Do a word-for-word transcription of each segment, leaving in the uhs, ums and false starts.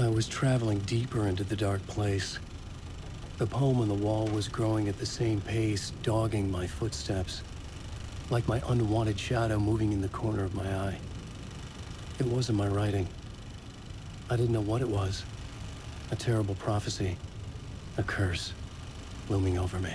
I was traveling deeper into the dark place. The poem on the wall was growing at the same pace, dogging my footsteps, like my unwanted shadow moving in the corner of my eye. It wasn't my writing. I didn't know what it was. A terrible prophecy, a curse, looming over me.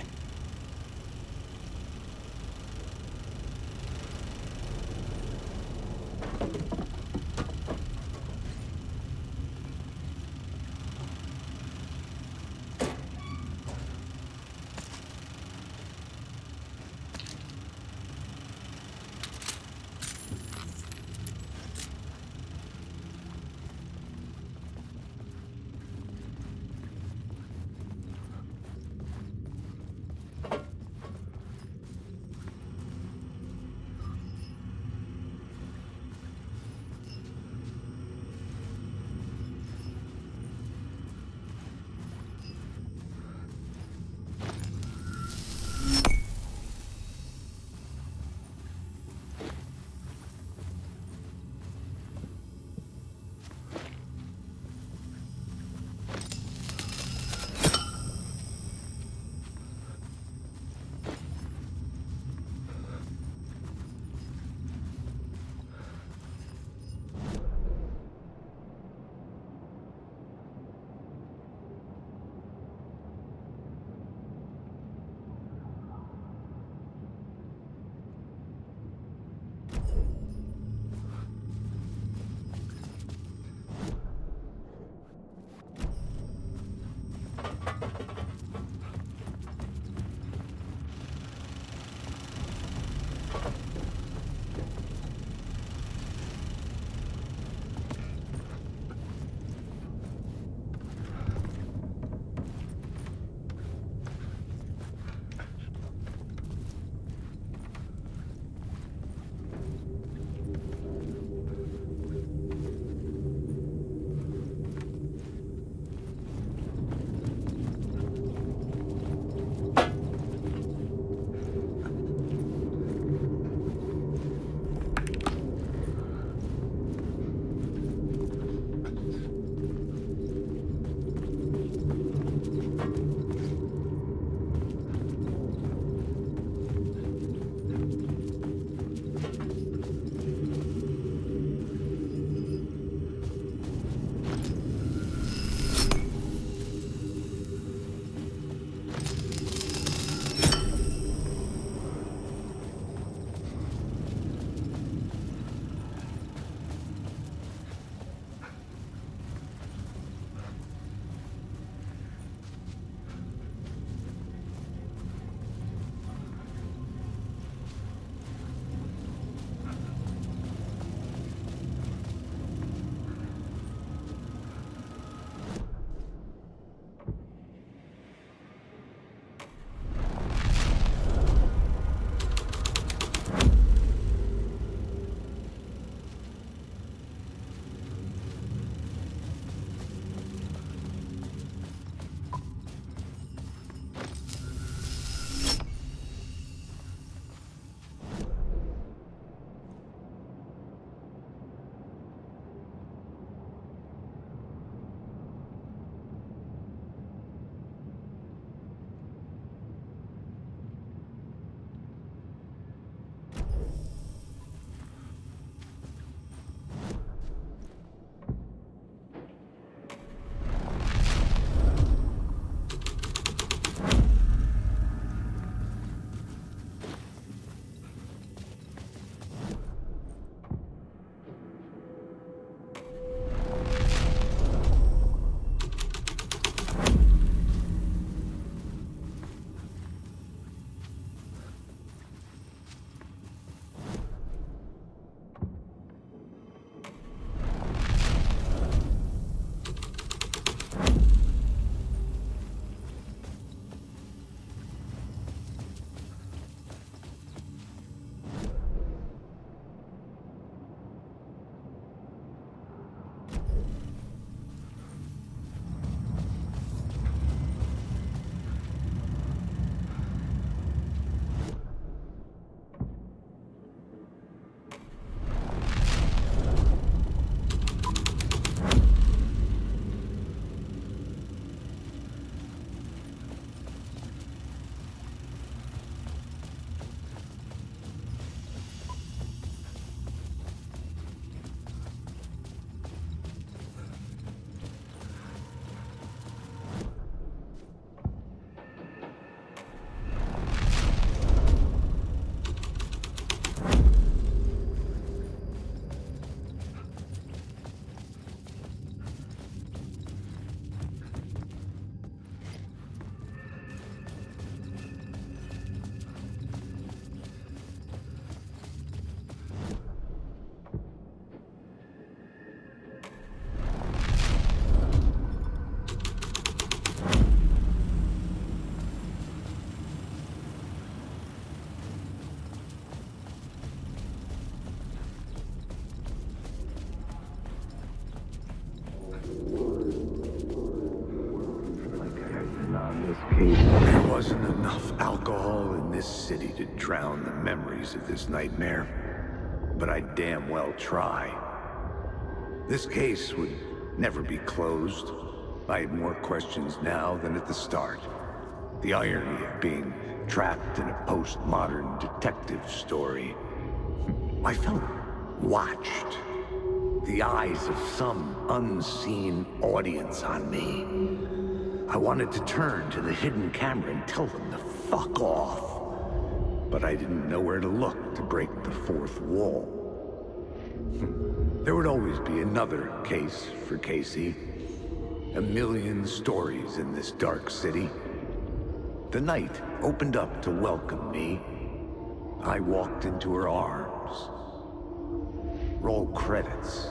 wasn't enough alcohol in this city to drown the memories of this nightmare, but I'd damn well try. This case would never be closed. I had more questions now than at the start. The irony of being trapped in a postmodern detective story. I felt watched. The eyes of some unseen audience on me. I wanted to turn to the hidden camera and tell them to fuck off. But I didn't know where to look to break the fourth wall. There would always be another case for Casey. A million stories in this dark city. The night opened up to welcome me. I walked into her arms. Roll credits.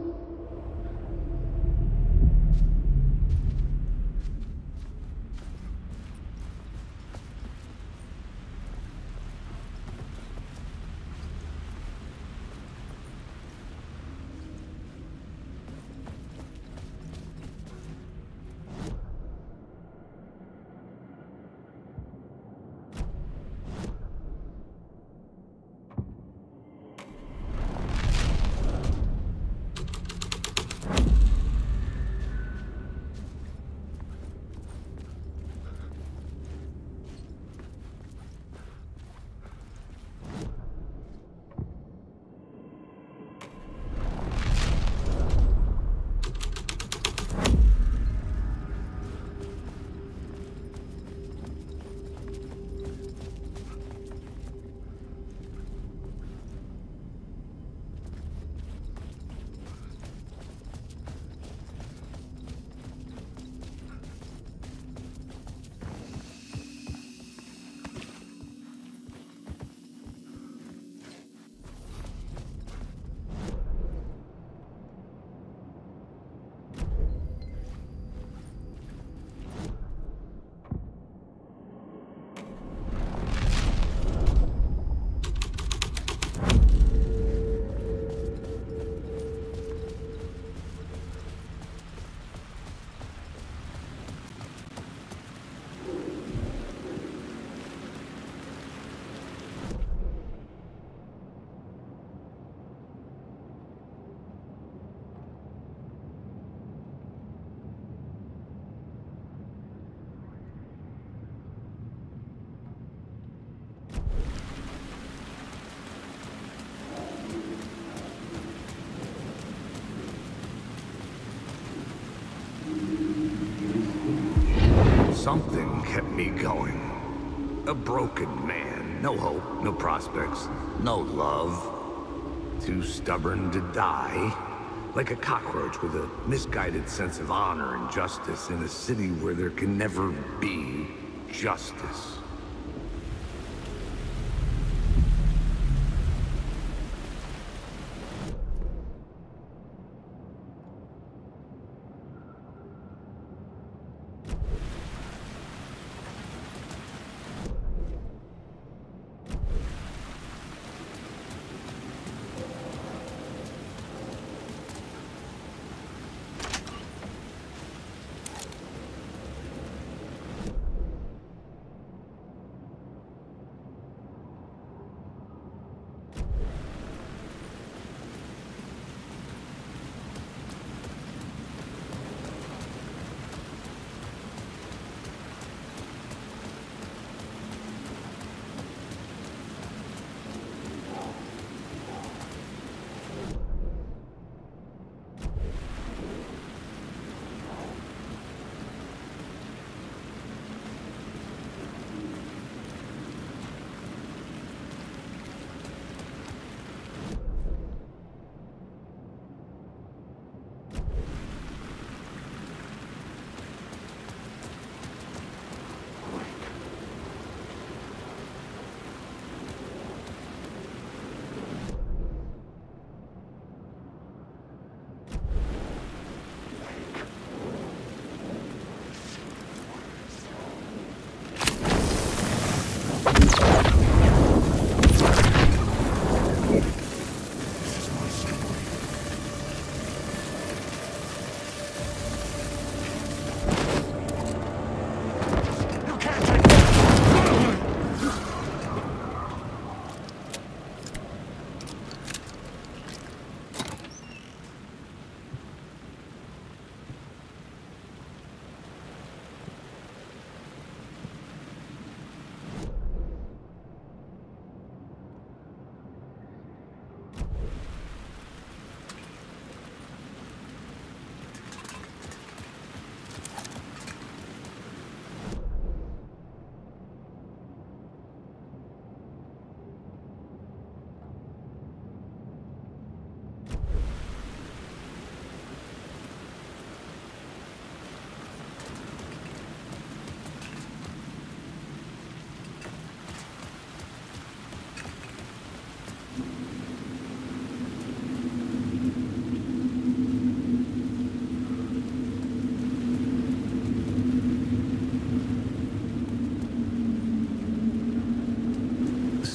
Something kept me going. A broken man. No hope, no prospects, no love. Too stubborn to die. Like a cockroach with a misguided sense of honor and justice in a city where there can never be justice.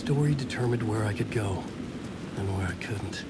story determined where I could go, and where I couldn't.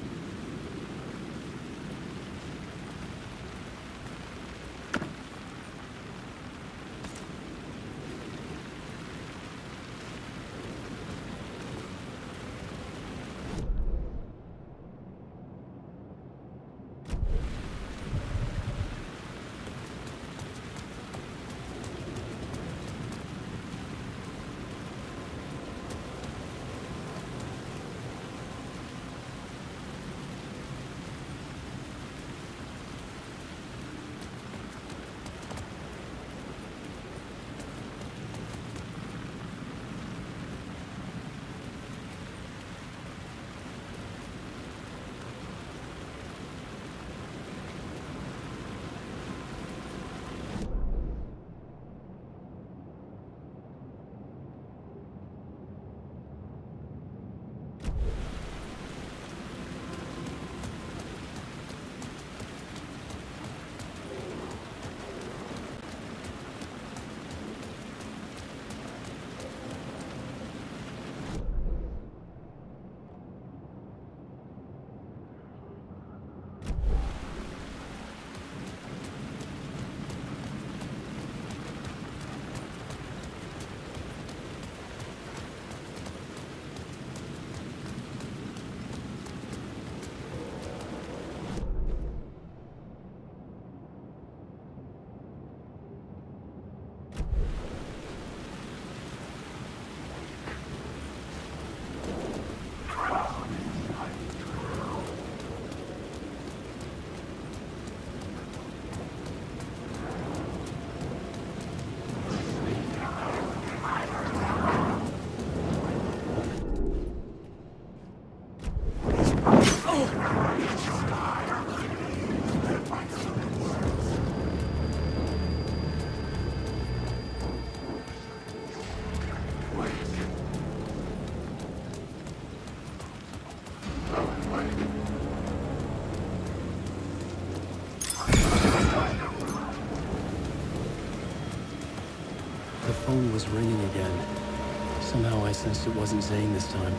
The phone was ringing again. Somehow I sensed it wasn't Zane this time.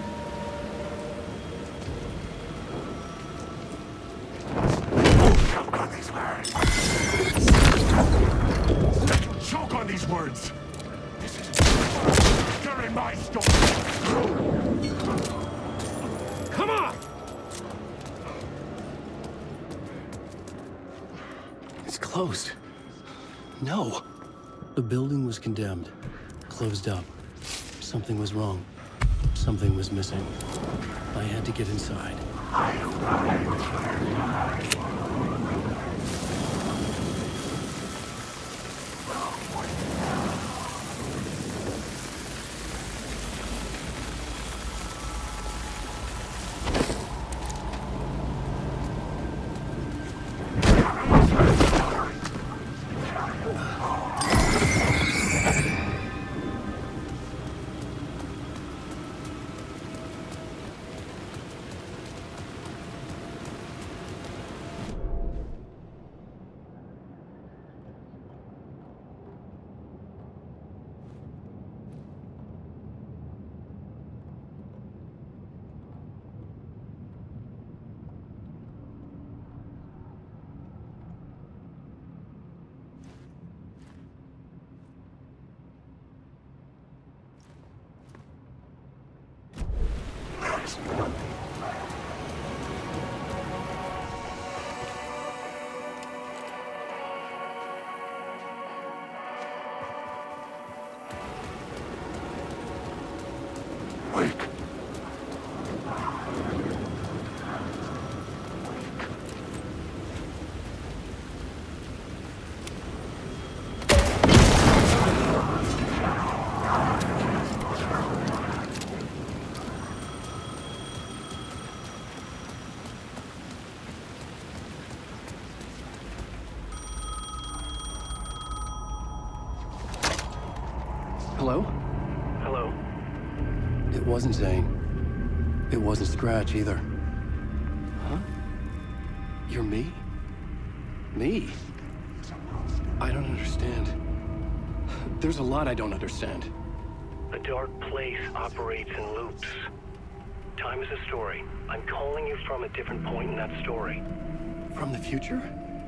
Choke on these words. Choke on these words. This is during my story. Come on! It's closed. No. The building was condemned, closed up. Something was wrong. Something was missing. I had to get inside. Wake. Hello? Hello? It wasn't Zane. It wasn't Scratch either. Huh? You're me? Me? I don't understand. There's a lot I don't understand. I dark place operates in loops. Time is a story. I'm calling you from a different point in that story. From the future?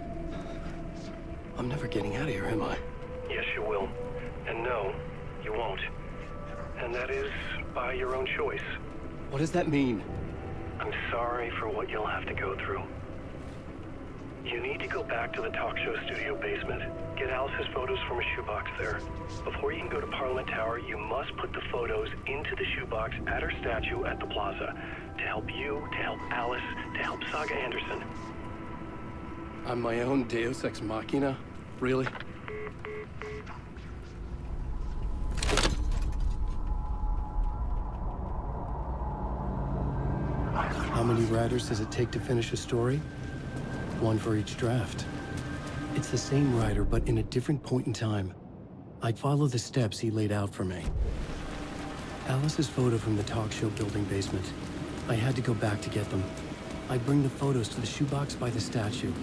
I'm never getting out of here, am I? Yes, you will. And no, you won't. And that is by your own choice. What does that mean? I'm sorry for what you'll have to go through. You need to go back to the talk show studio basement. Get Alice's photos from a shoebox there. Before you can go to Parliament Tower, you must put the photos into the shoebox at her statue at the plaza. To help you, to help Alice, to help Saga Anderson. I'm my own Deus Ex Machina? Really? How many writers does it take to finish a story? One for each draft. It's the same writer, but in a different point in time. I'd follow the steps he laid out for me. Alice's photo from the talk show building basement. I had to go back to get them. I'd bring the photos to the shoebox by the statue.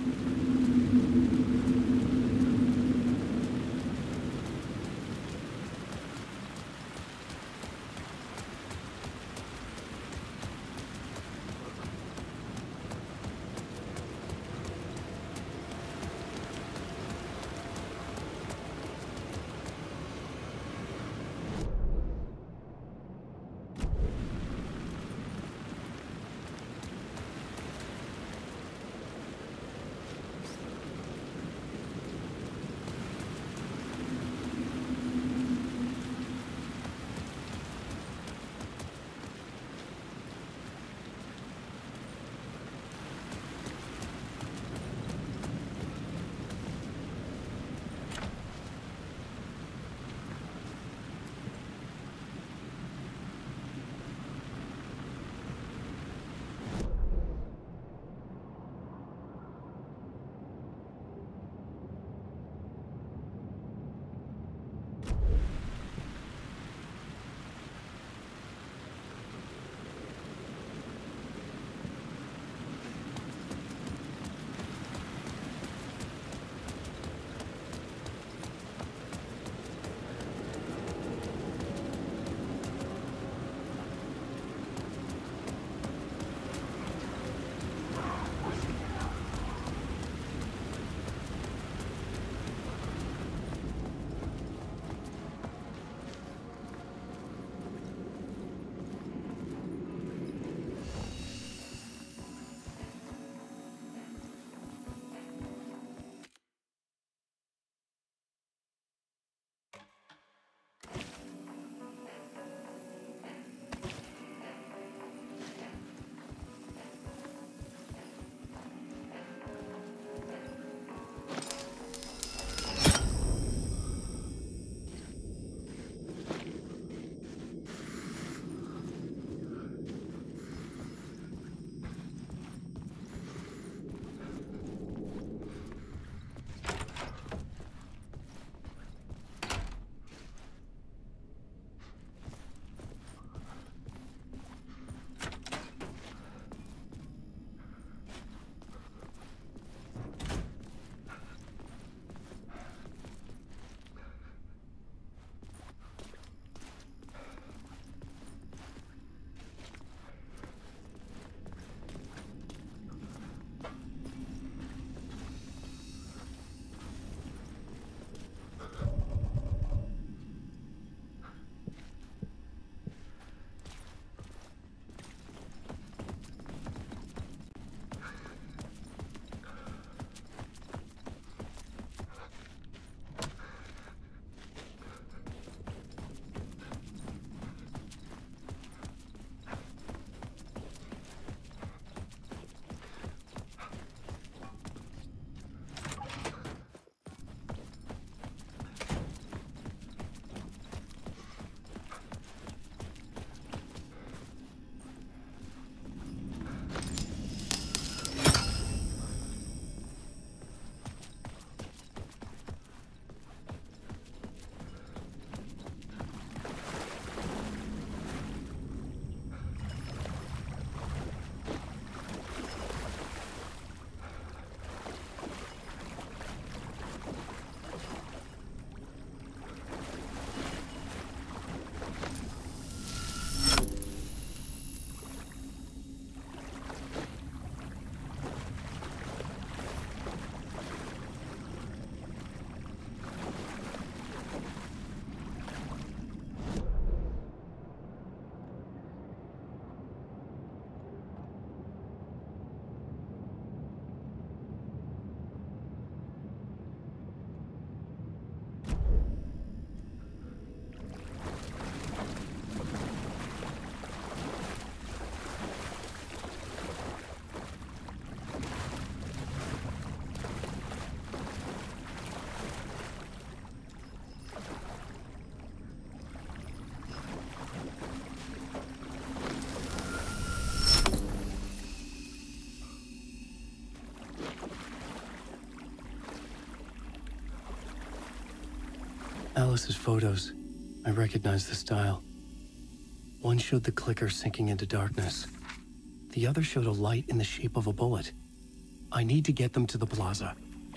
Alice's photos. I recognized the style. One showed the clicker sinking into darkness. The other showed a light in the shape of a bullet. I need to get them to the plaza.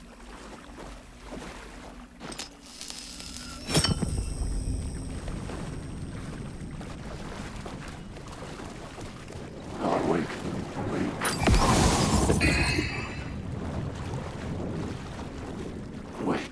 Wait, wait. Wait.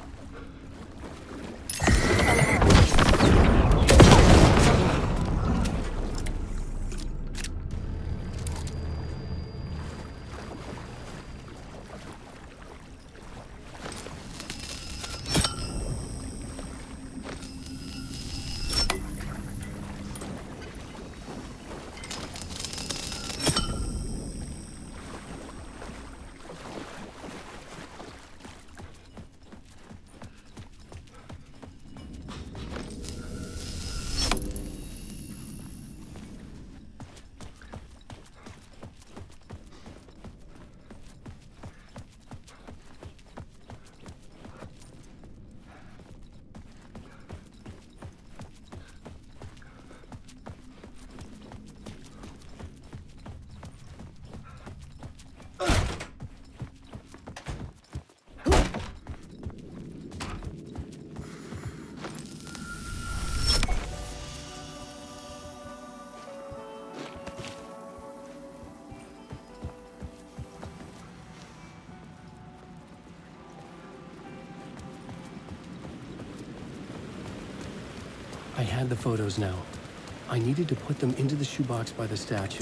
I had the photos now. I needed to put them into the shoebox by the statue.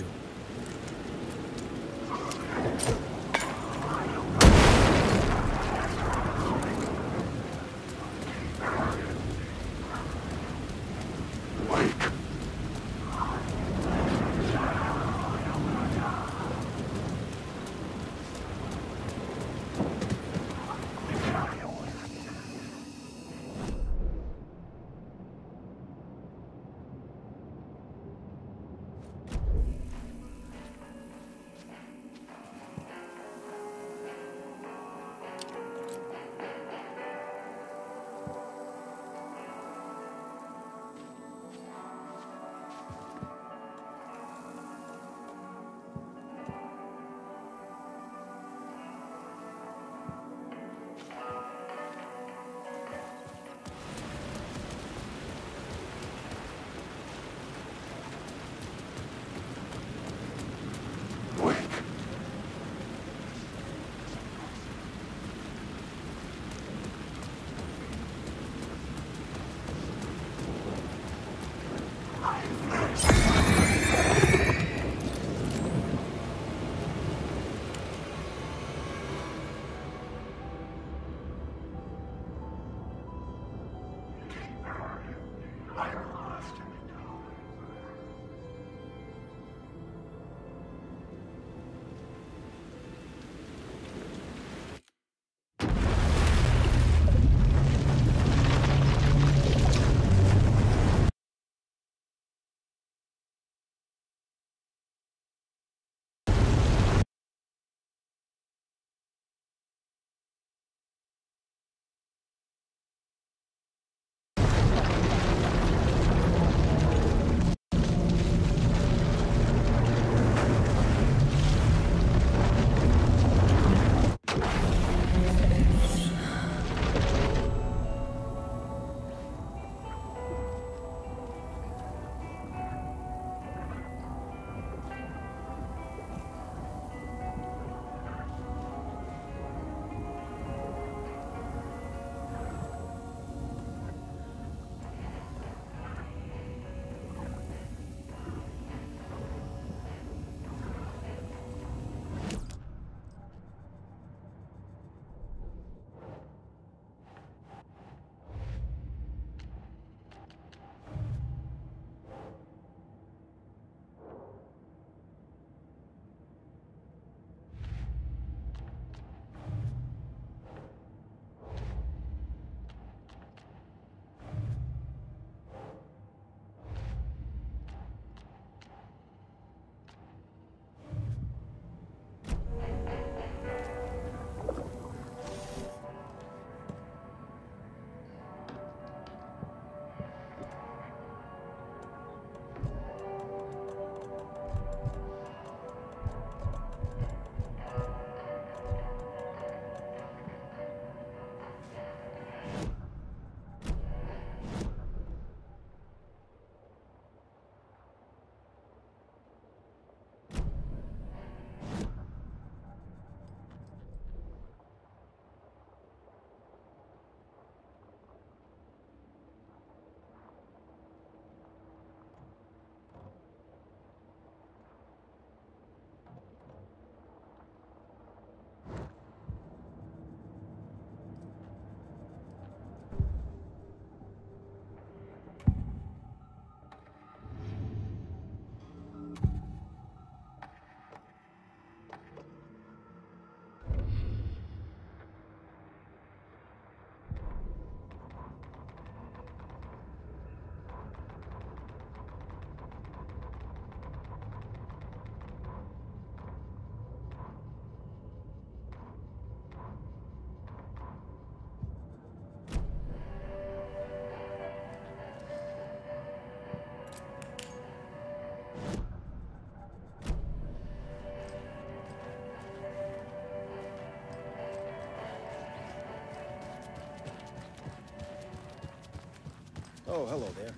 Oh, hello there.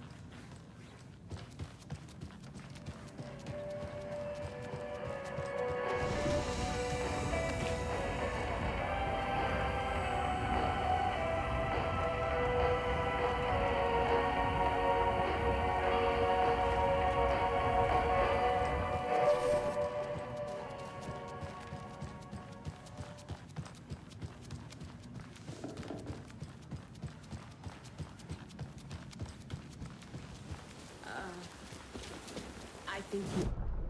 I think you...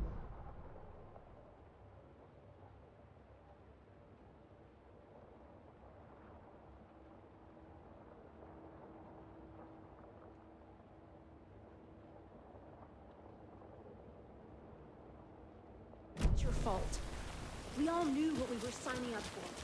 It's your fault. We all knew what we were signing up for.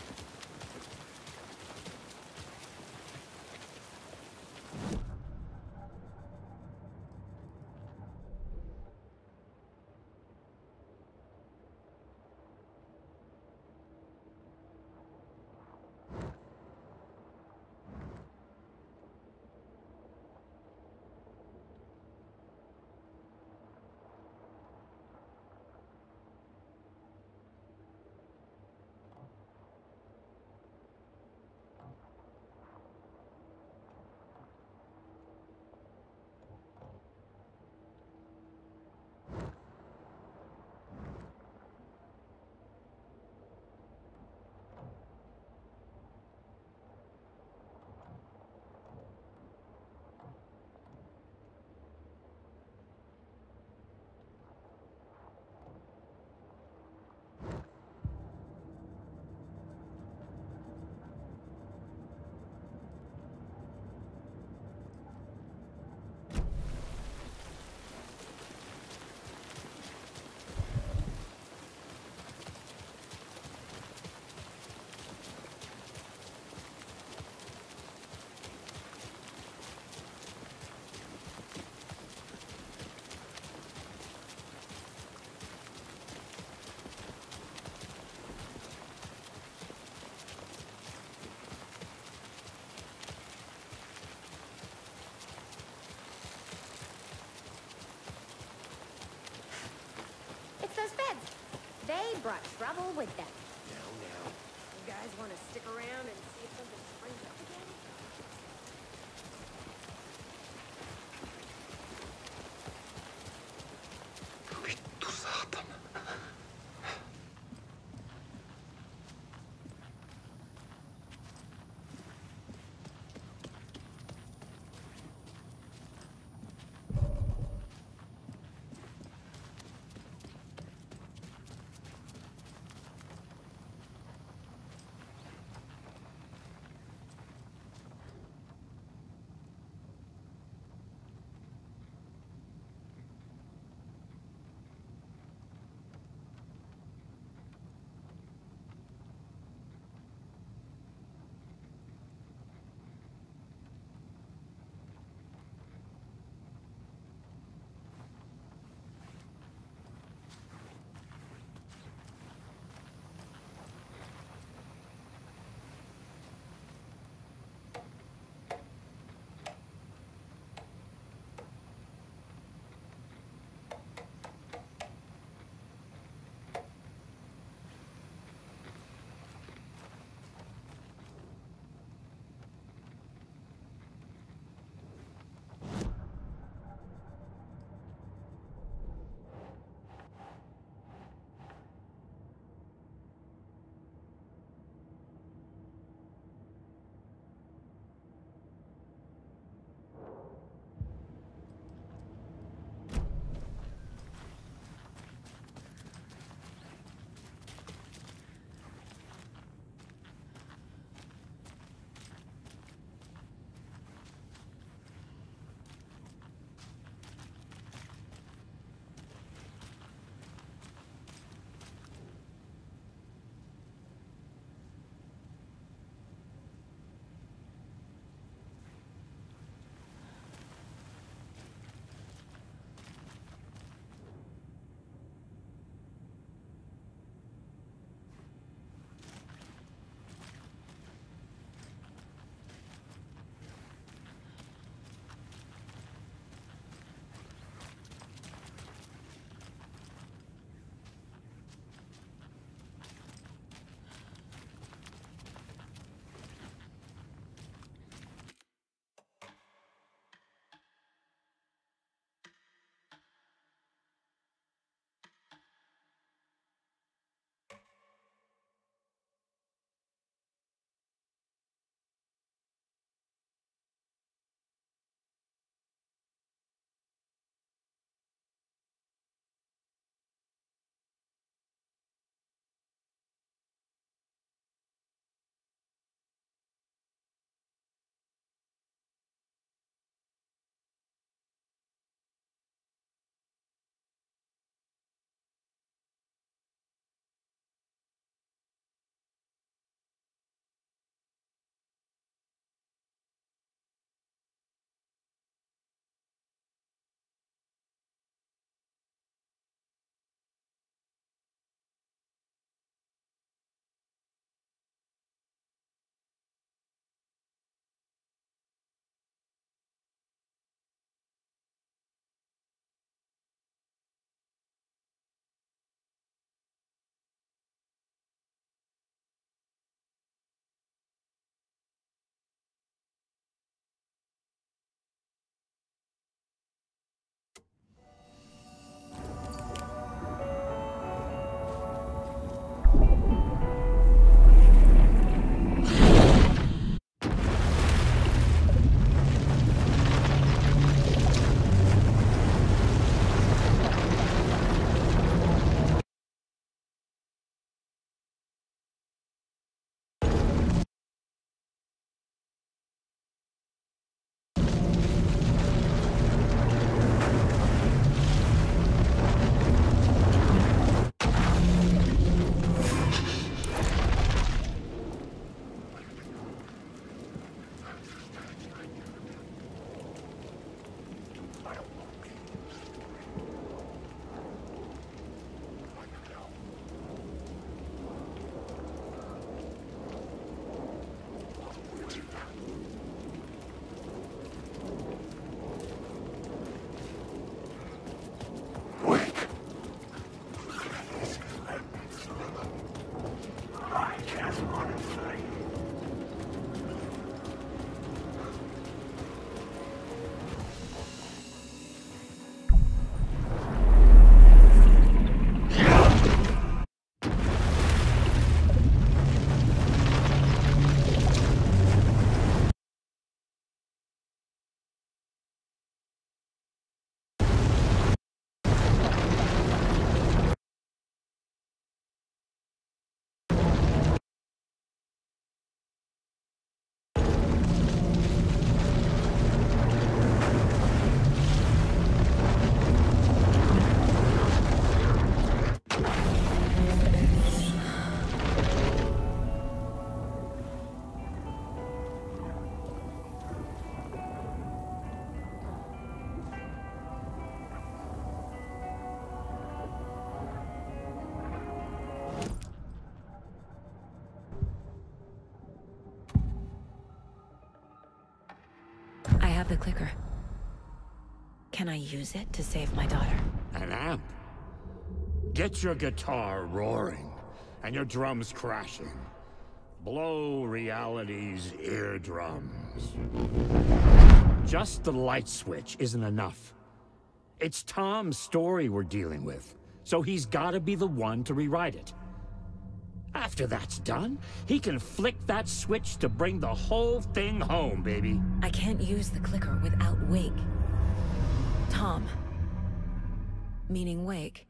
It's those beds. They brought trouble with them. Now, now. You guys want to stick around and see if something springs up again? Vittu saatana. clicker. Can I use it to save my daughter? An amp? Get your guitar roaring, and your drums crashing. Blow reality's eardrums. Just the light switch isn't enough. It's Tom's story we're dealing with, so he's gotta be the one to rewrite it. After that's done, he can flick that switch to bring the whole thing home, baby. I can't use the clicker without Wake. Tom. Meaning Wake.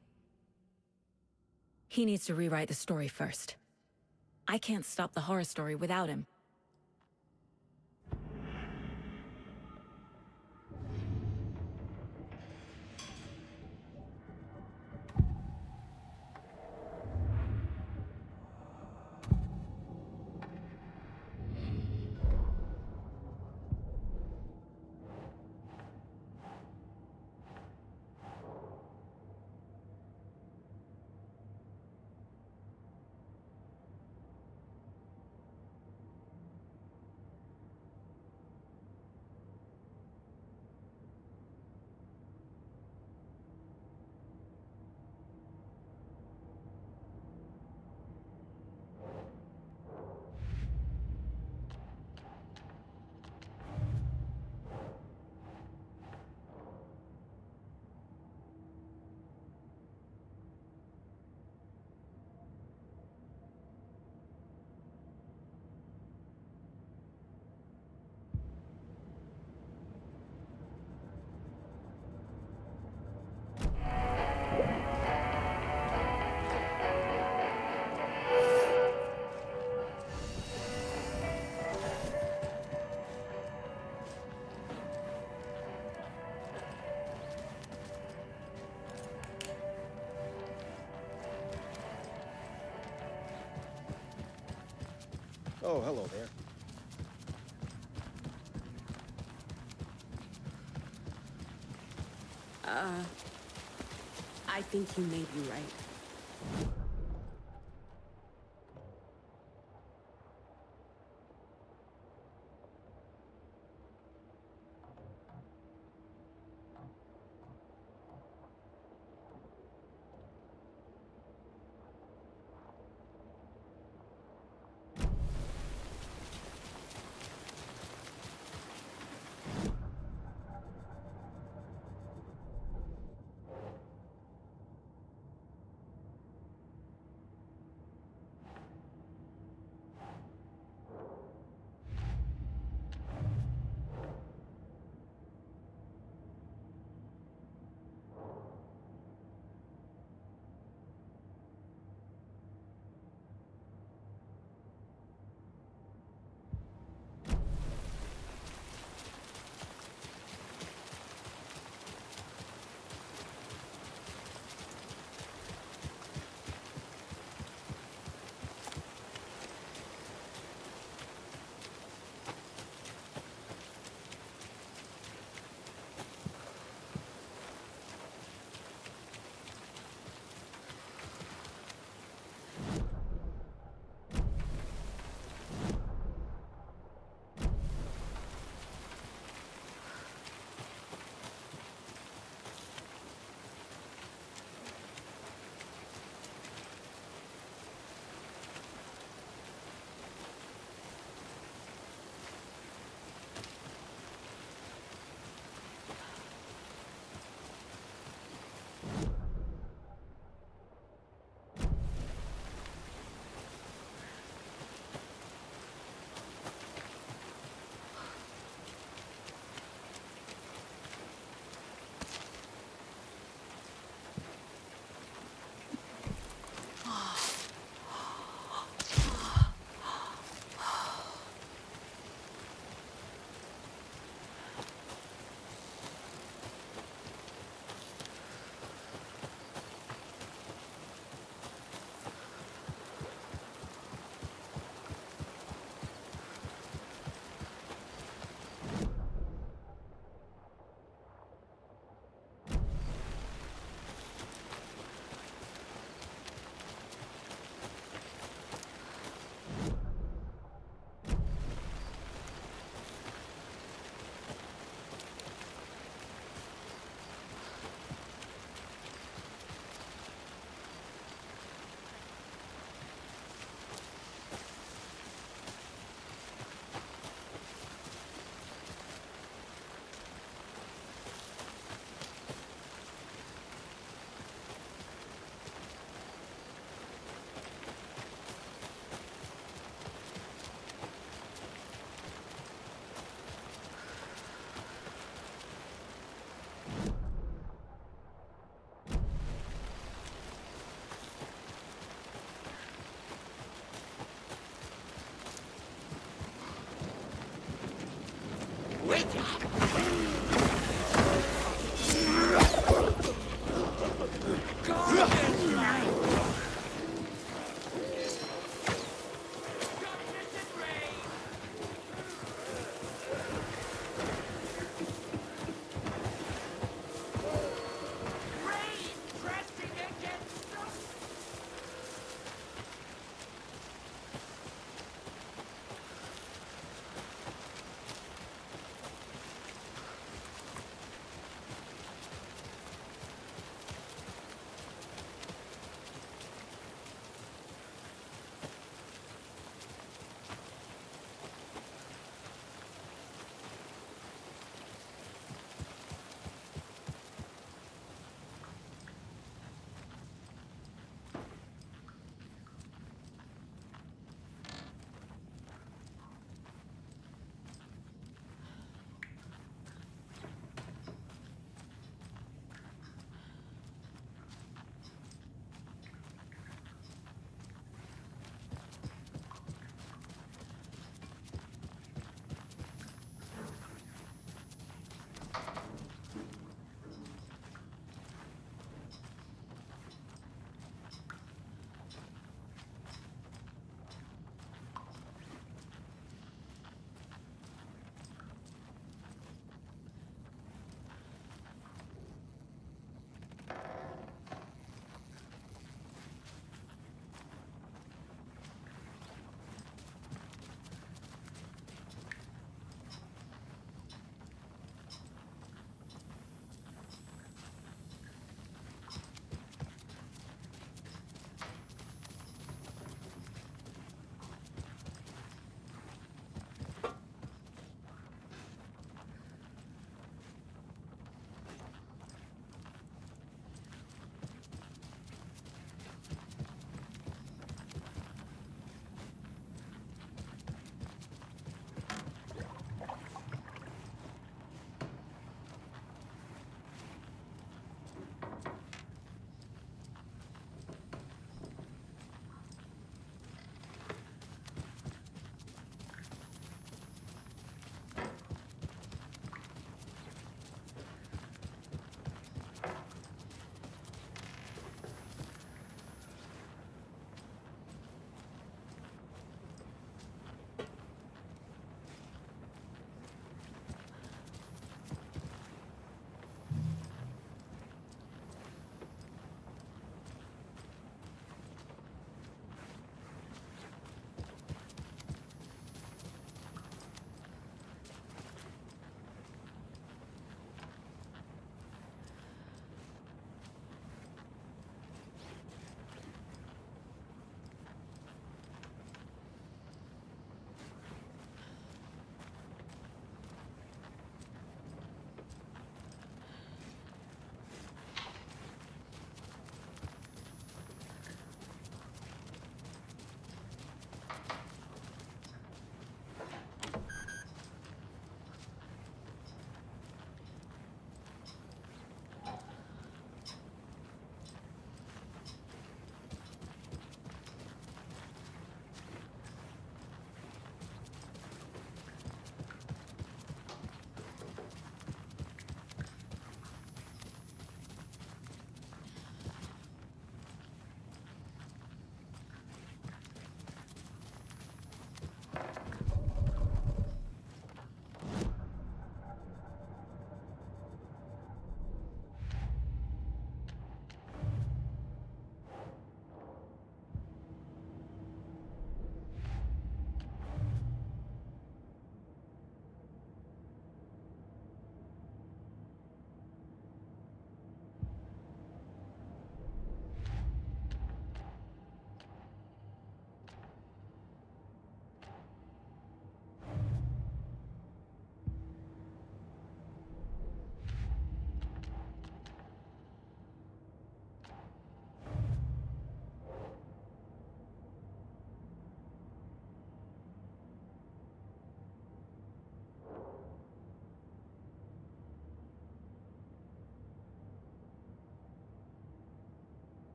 He needs to rewrite the story first. I can't stop the horror story without him. Oh, hello there. Uh, I think you may be right.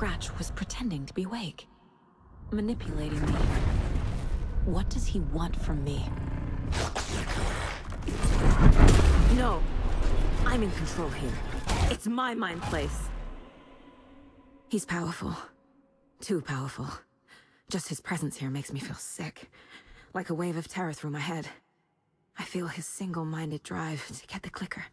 Scratch was pretending to be Wake. Manipulating me. What does he want from me? No! I'm in control here. It's my mind place. He's powerful. Too powerful. Just his presence here makes me feel sick. Like a wave of terror through my head. I feel his single-minded drive to get the clicker.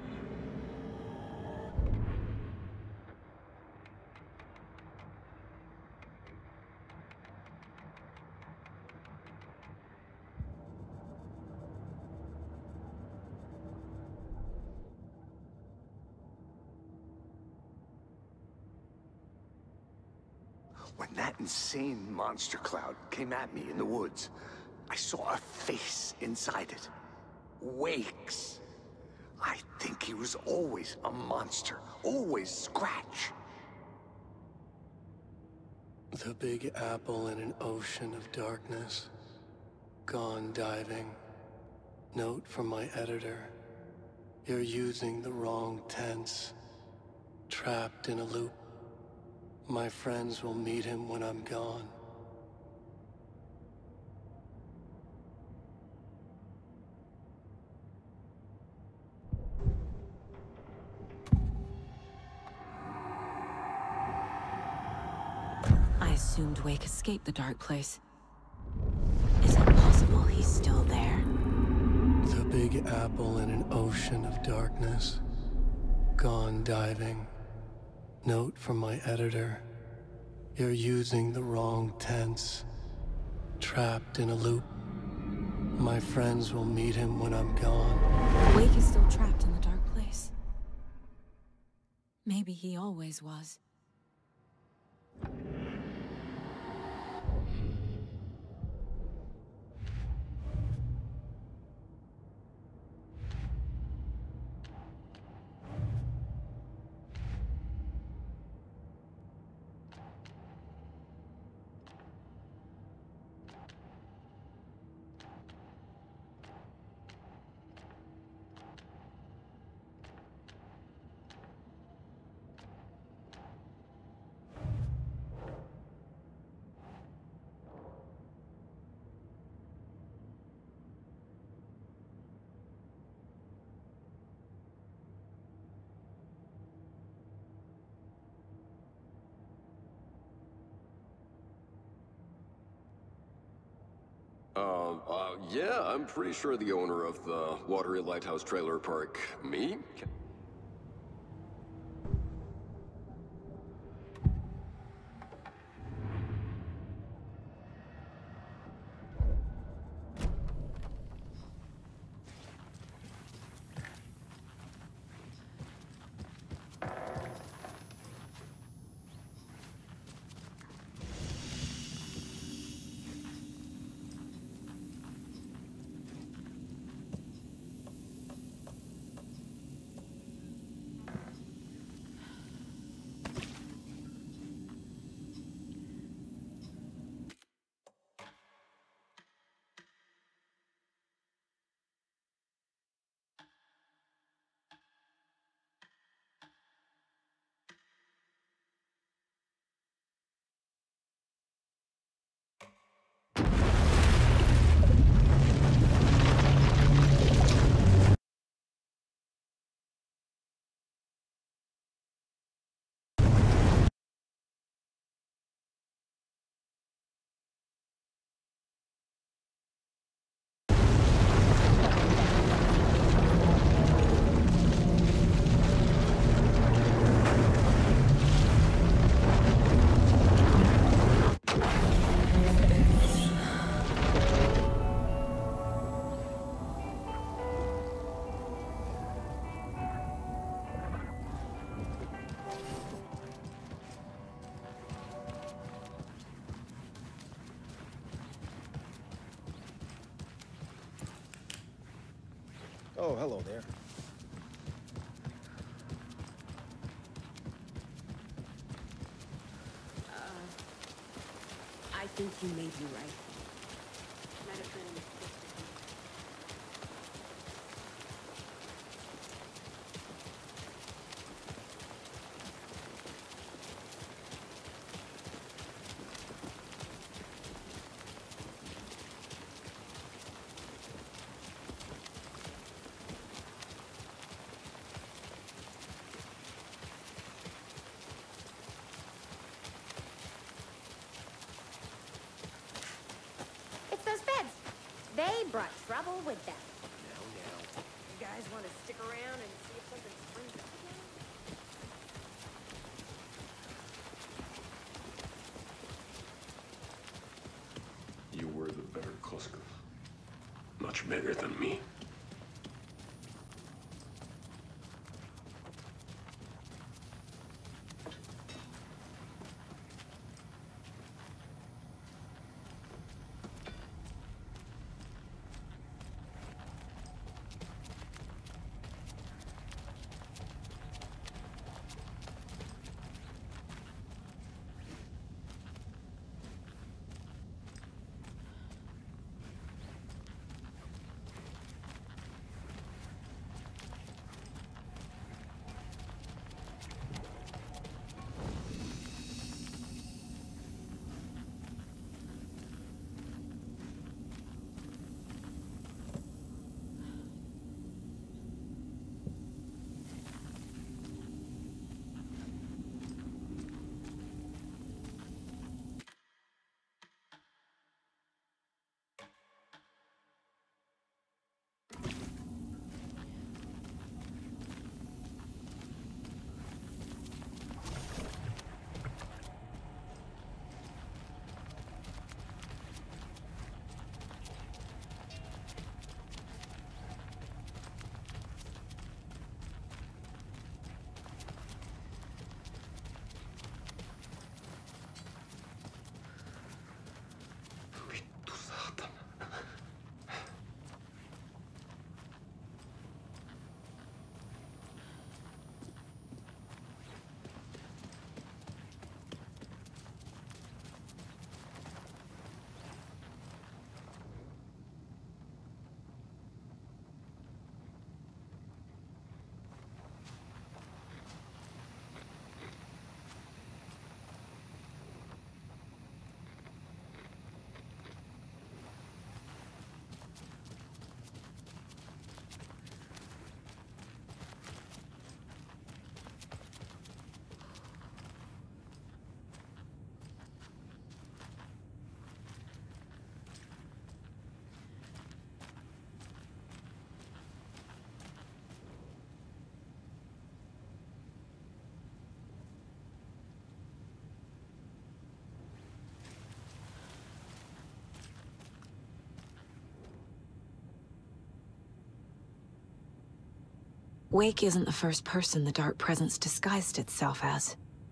When that insane monster cloud came at me in the woods, I saw a face inside it. Wake's. I think he was always a monster. Always Scratch. The Big Apple in an ocean of darkness. Gone diving. Note from my editor. You're using the wrong tense. Trapped in a loop. My friends will meet him when I'm gone. I assumed Wake escaped the dark place. Is it possible he's still there? The Big Apple in an ocean of darkness. Gone diving. Note from my editor. You're using the wrong tense. Trapped in a loop. My friends will meet him when I'm gone. Wake is still trapped in the dark place. Maybe he always was. Uh, uh, yeah, I'm pretty sure the owner of the Watery Lighthouse Trailer Park. Me? Can Oh, hello there. Uh, I think you may be right. Might have been mistaken. trouble with them. No, no. You guys want to stick around and see if something springs up again? You were the better Koskov. Much bigger than me. Wake isn't the first person the Dark Presence disguised itself as.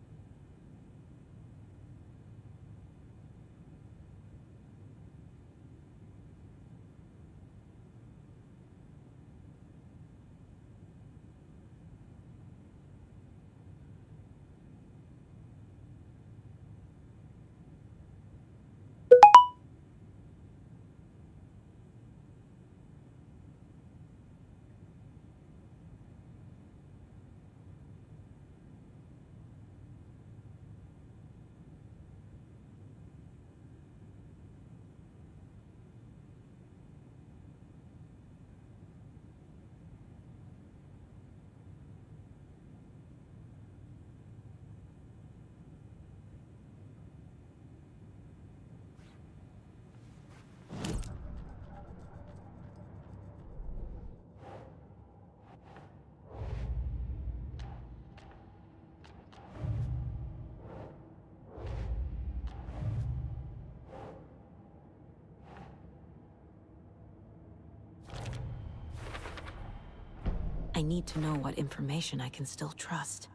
I need to know what information I can still trust.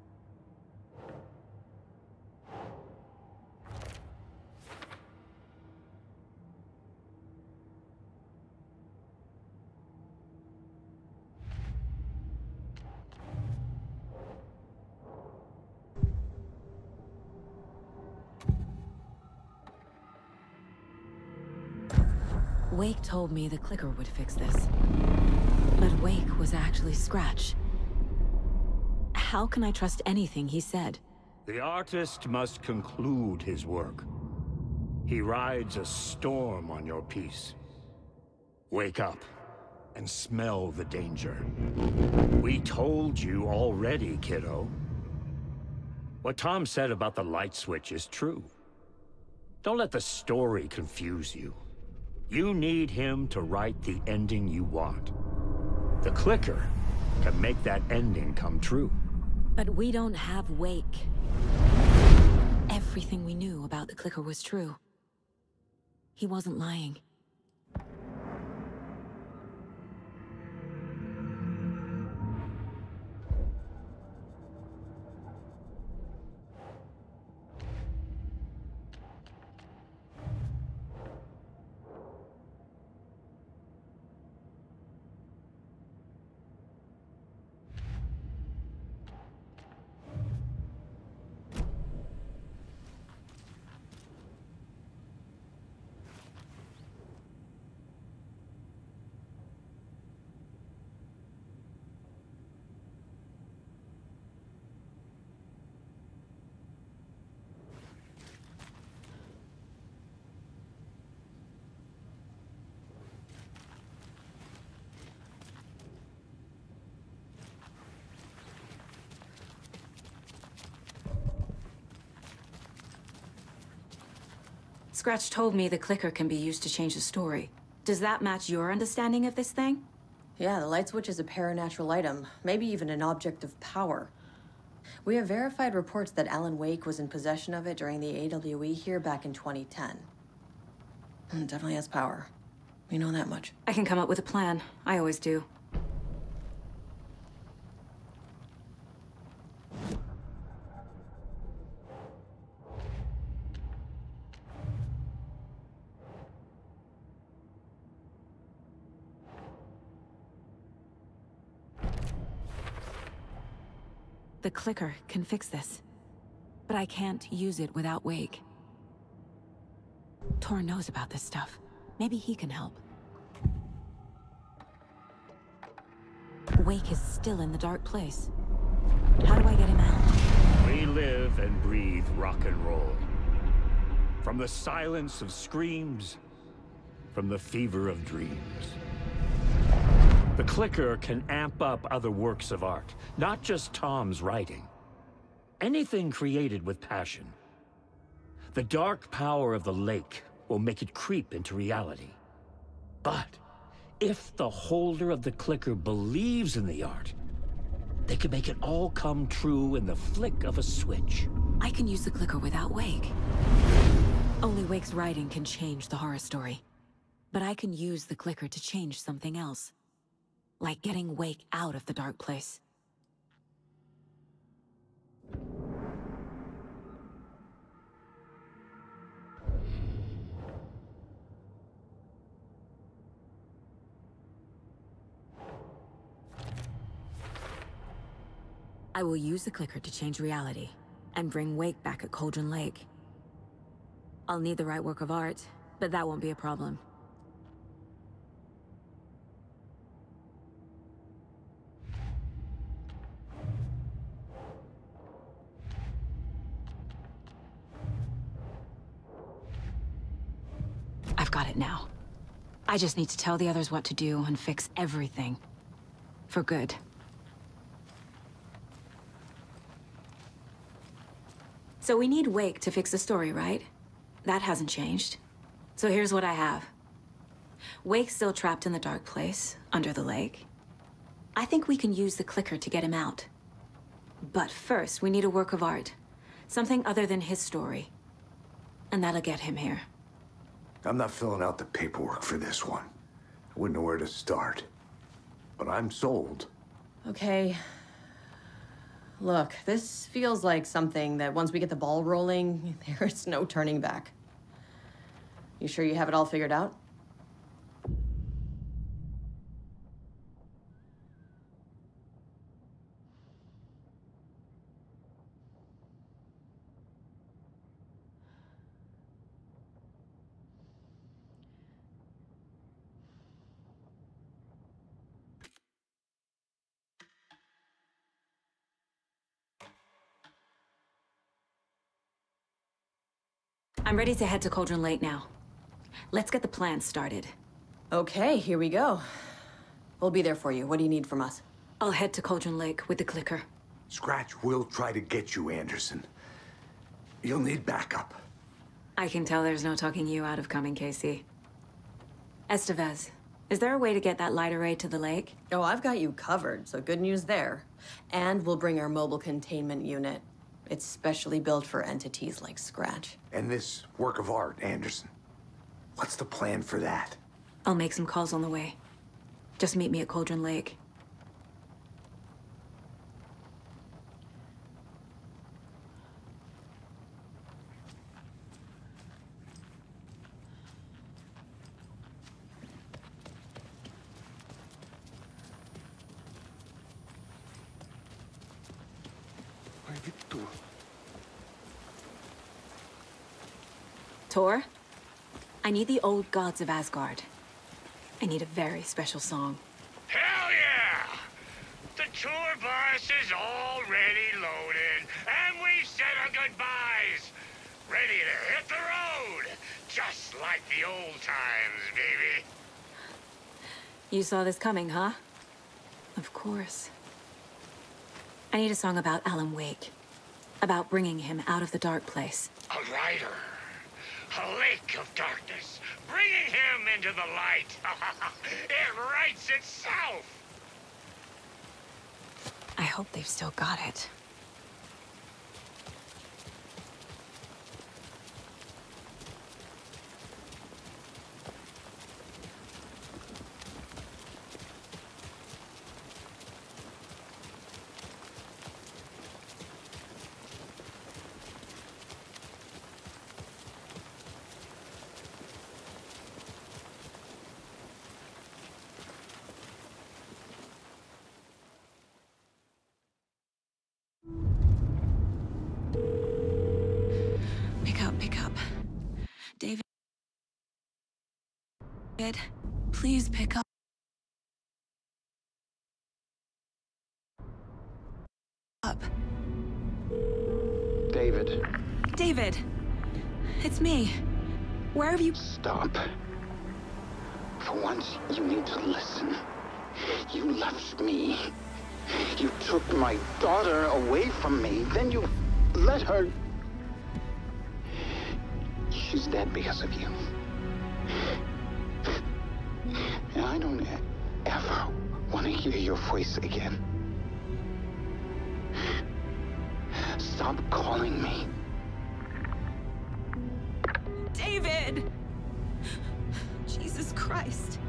Wake told me the clicker would fix this. But Wake was actually Scratch. How can I trust anything he said? The artist must conclude his work. He rides a storm on your peace. Wake up and smell the danger. We told you already, kiddo. What Tom said about the light switch is true. Don't let the story confuse you. You need him to write the ending you want. The Clicker can make that ending come true. But we don't have Wake. Everything we knew about the Clicker was true. He wasn't lying. Scratch told me the Clicker can be used to change the story. Does that match your understanding of this thing? Yeah, the light switch is a paranatural item, maybe even an object of power. We have verified reports that Alan Wake was in possession of it during the A W E here back in twenty ten. It definitely has power. We know that much. I can come up with a plan. I always do. The Clicker can fix this. But I can't use it without Wake. Tor knows about this stuff. Maybe he can help. Wake is still in the dark place. How do I get him out? We live and breathe rock and roll. From the silence of screams, from the fever of dreams. The Clicker can amp up other works of art, not just Tom's writing. Anything created with passion. The dark power of the lake will make it creep into reality. But if the holder of the Clicker believes in the art, they can make it all come true in the flick of a switch. I can use the Clicker without Wake. Only Wake's writing can change the horror story. But I can use the Clicker to change something else. Like getting Wake out of the dark place. I will use the Clicker to change reality, and bring Wake back at Cauldron Lake. I'll need the right work of art, but that won't be a problem. I've got it now. I just need to tell the others what to do and fix everything. For good. So we need Wake to fix the story, right? That hasn't changed. So here's what I have. Wake's still trapped in the dark place, under the lake. I think we can use the Clicker to get him out. But first, we need a work of art. Something other than his story. And that'll get him here. I'm not filling out the paperwork for this one. I wouldn't know where to start. But I'm sold. Okay. Look, this feels like something that once we get the ball rolling, there's no turning back. You sure you have it all figured out? I'm ready to head to Cauldron Lake now. Let's get the plan started. Okay, here we go. We'll be there for you. What do you need from us? I'll head to Cauldron Lake with the Clicker. Scratch will try to get you, Anderson. You'll need backup. I can tell there's no talking you out of coming, Casey. Estevez, is there a way to get that light array to the lake? Oh, I've got you covered, so good news there. And we'll bring our mobile containment unit. It's specially built for entities like Scratch. And this work of art, Anderson. What's the plan for that? I'll make some calls on the way. Just meet me at Cauldron Lake. Tor, I need the old gods of Asgard. I need a very special song. Hell yeah! The tour bus is already loaded, and we said our goodbyes. Ready to hit the road, just like the old times, baby. You saw this coming, huh? Of course. I need a song about Alan Wake. About bringing him out of the dark place. A rider. A lake of darkness. Bringing him into the light. It writes itself. I hope they've still got it. Please pick up. Up. David. David! It's me. Where have you... Stop. For once, you need to listen. You left me. You took my daughter away from me. Then you let her... She's dead because of you. And I don't ever want to hear your voice again. Stop calling me. David! Jesus Christ.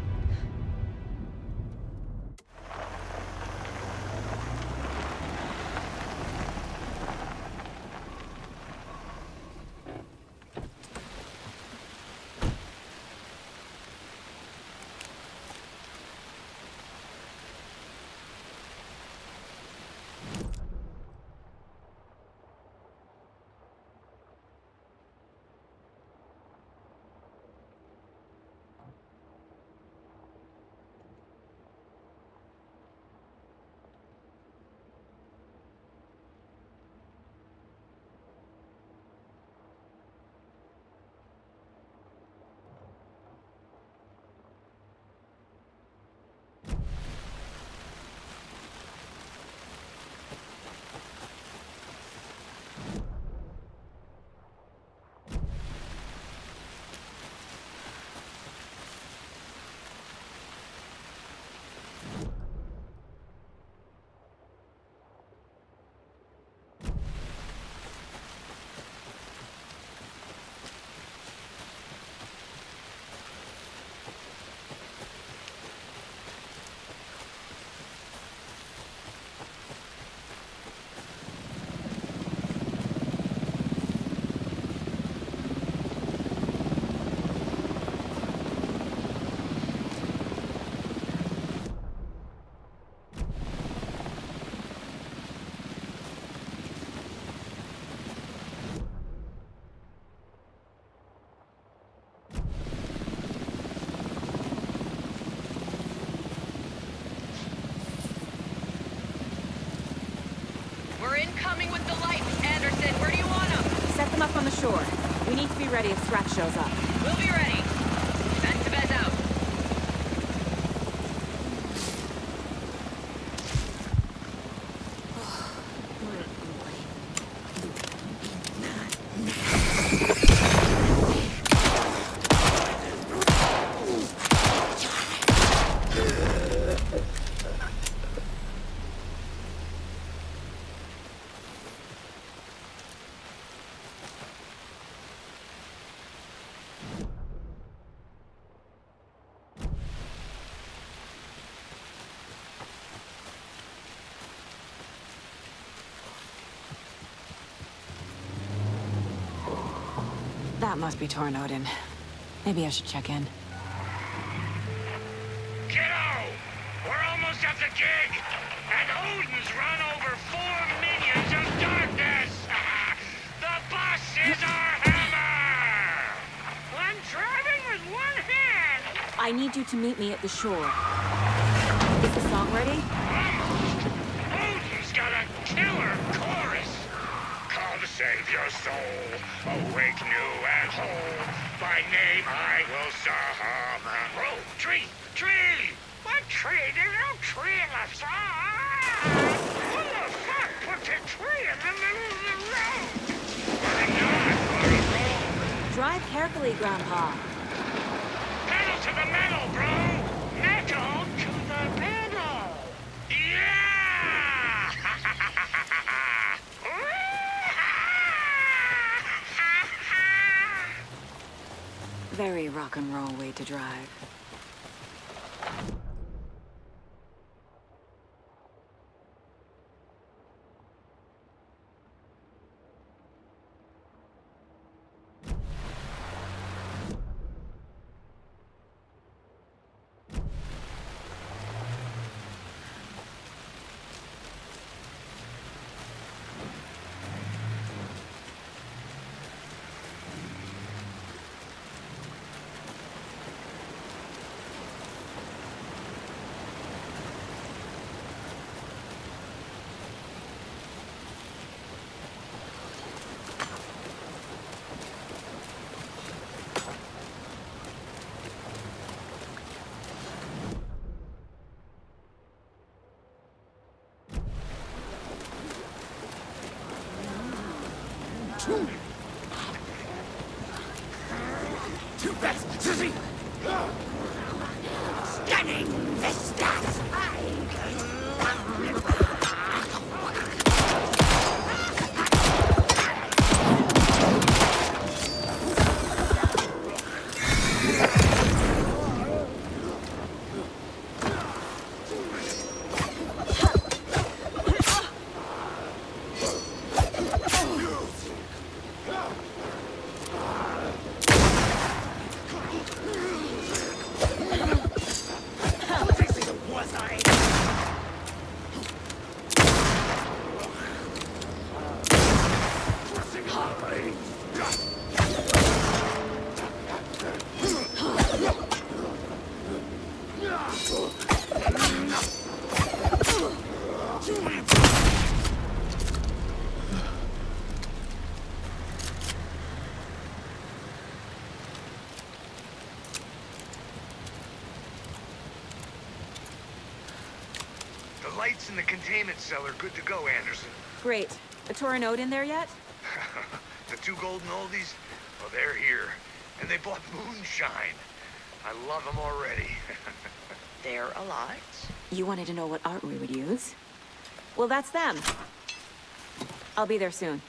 Incoming with the lights, Anderson. Where do you want them? Set them up on the shore. We need to be ready if Scratch shows up. We'll be ready. Estevez out. That must be Tornodin. Maybe I should check in. Kiddo! We're almost at the gig! And Odin's run over four minions of darkness! The bus is our hammer! I'm driving with one hand! I need you to meet me at the shore. Is the song ready? Odin's got a killer chorus! Come save your soul, awake new and whole. By name I will summon. Oh, tree, tree! What tree? There's no tree in the song! Who the fuck put the tree in the middle of the road? We're not on a road. Drive carefully, Grandpa. Pedal to the metal, bro! Metal to the pedal! Yeah! Very rock and roll way to drive. Too fast, Susie! Stunning vistas! The lights in the containment cellar good to go, Anderson. Great. A Tornod in there yet? The two golden oldies? Well, they're here. And they bought moonshine. I love them already. They're alive. You wanted to know what art we would use? Well, that's them. I'll be there soon.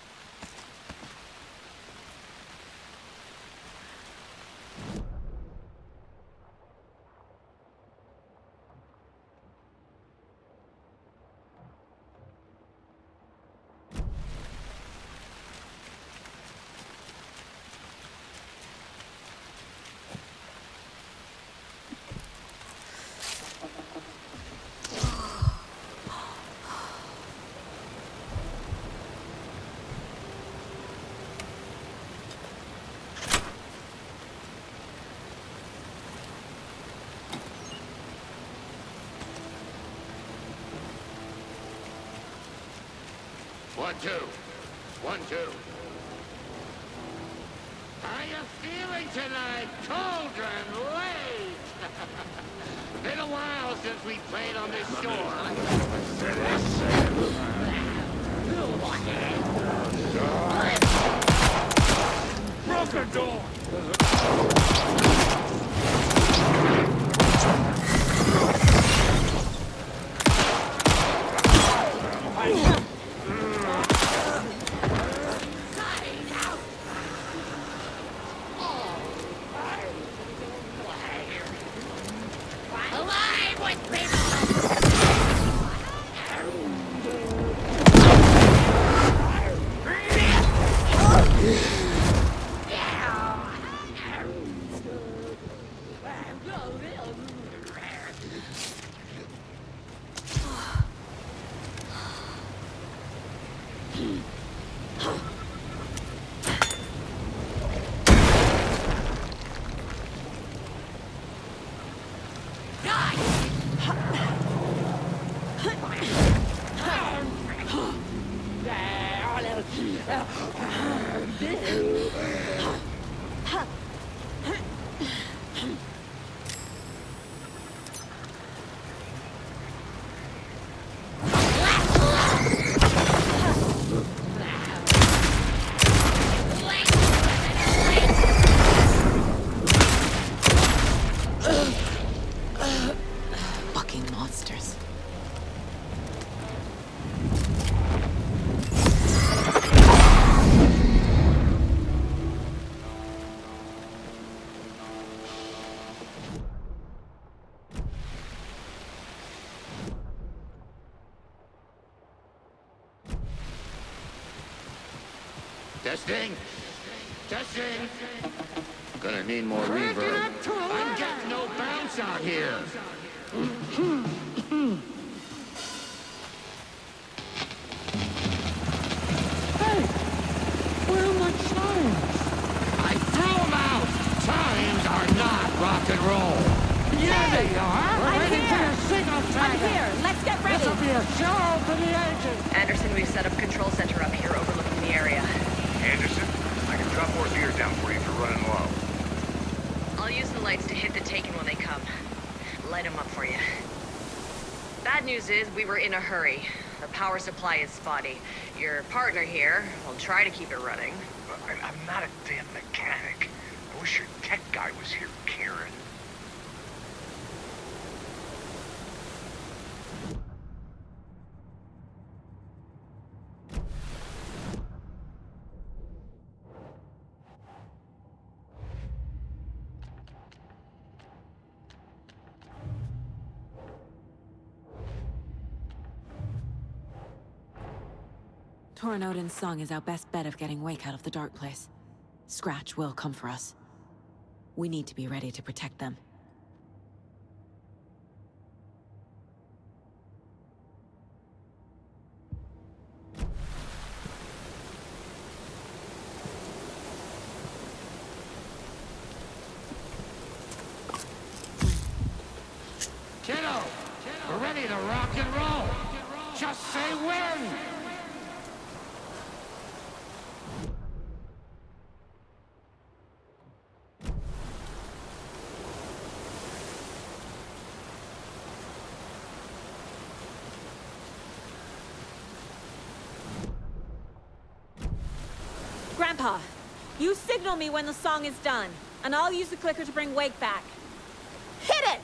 One, two. One, two. How you feeling tonight? Cold and late. Been a while since we played on this shore. Broken door! Testing. Testing. Gonna need more reverb. I'm getting no bounce out here. Hey, where are my chimes? I threw them out. Chimes are not rock and roll. Yeah, they are. We're I'm waiting here. for your signal I'm tracker. here. Let's get ready. This will be a show for the agent. Anderson, we've set up control center up here overlooking the area. Anderson, I can drop more gear down for you if you're running low. I'll use the lights to hit the Taken when they come. Light them up for you. Bad news is we were in a hurry. The power supply is spotty. Your partner here will try to keep it running. I, I'm not a damn mechanic. I wish your tech guy was here, Karen. Torin Odin's song is our best bet of getting Wake out of the dark place. Scratch will come for us. We need to be ready to protect them. Kiddo, we're ready to rock and roll. Just say when. Grandpa, you signal me when the song is done, and I'll use the clicker to bring Wake back. Hit it!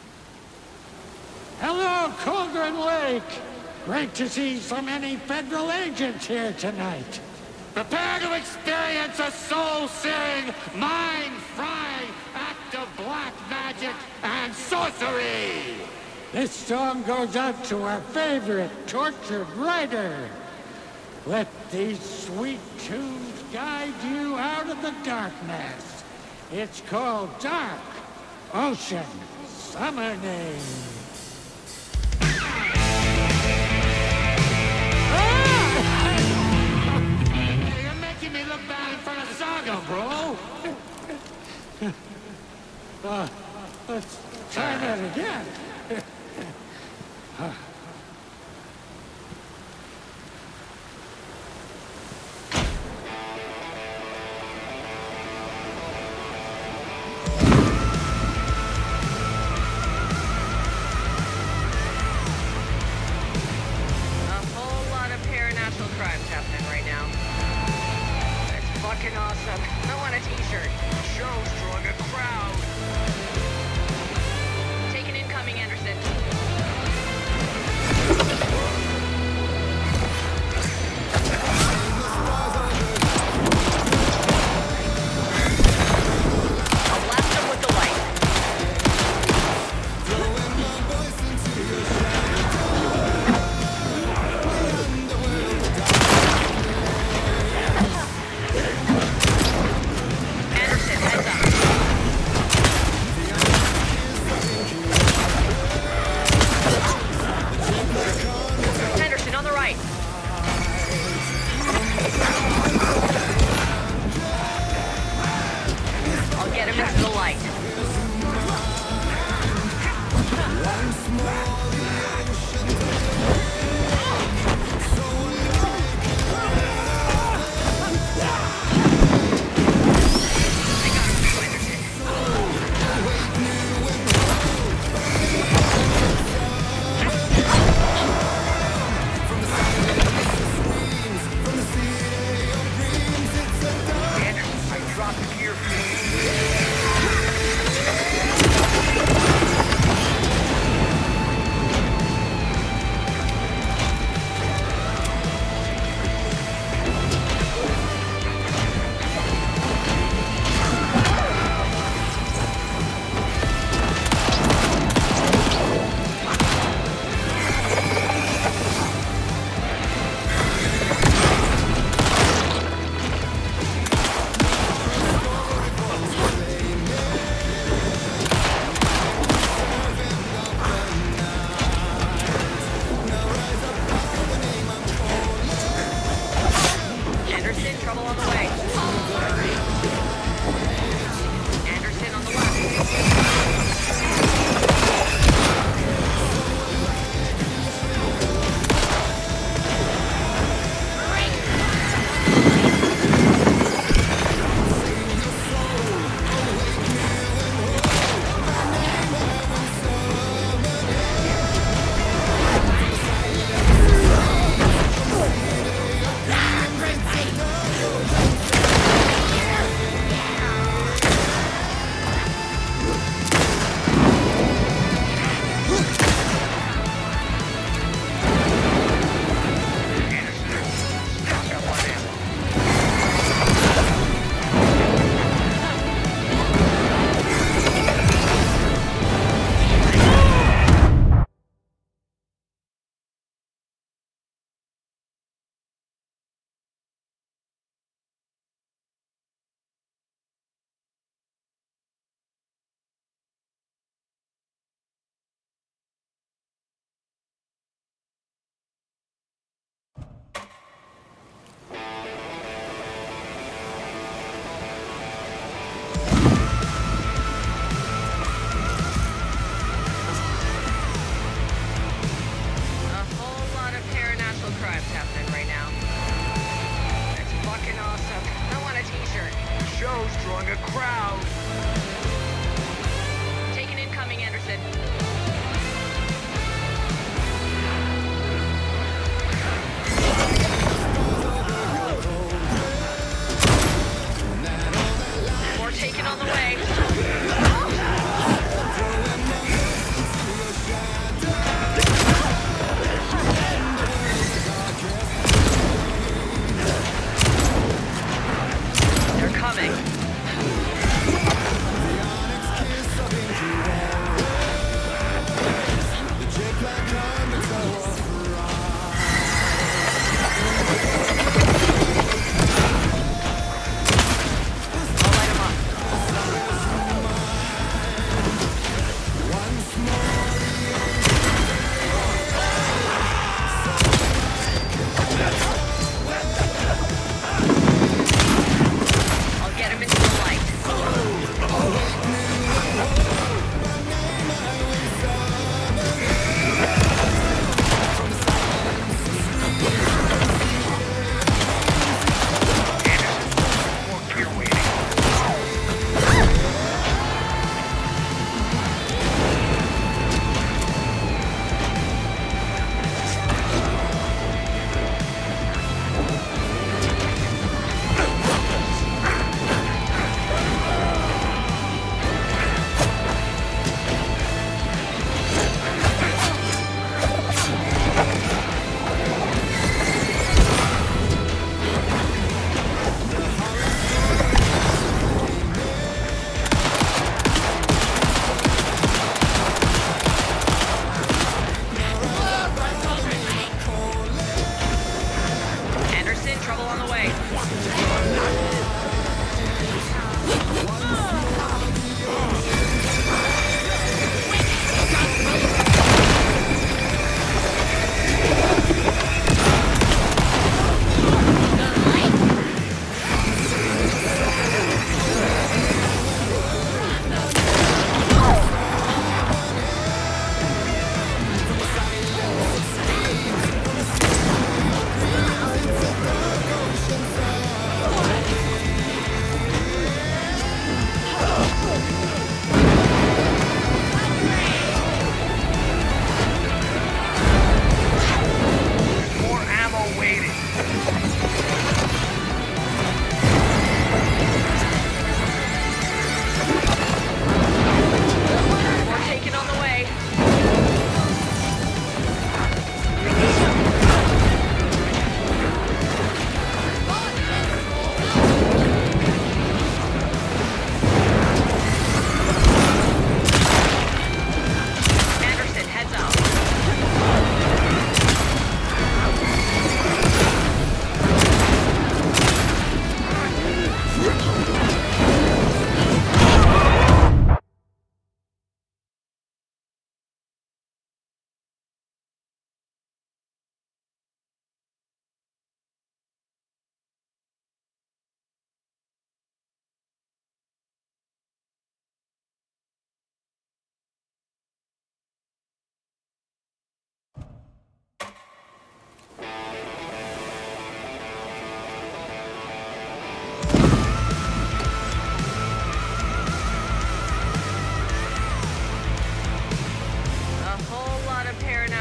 Hello, Cauldron Lake. Great to see so many federal agents here tonight. Prepare to experience a soul-searing, mind-frying act of black magic and sorcery! This song goes out to our favorite tortured writer. Let these sweet tunes guide you out of the darkness. It's called Dark Ocean Summoning. You're making me look bad in front of Saga, bro! uh, let's try that again. uh.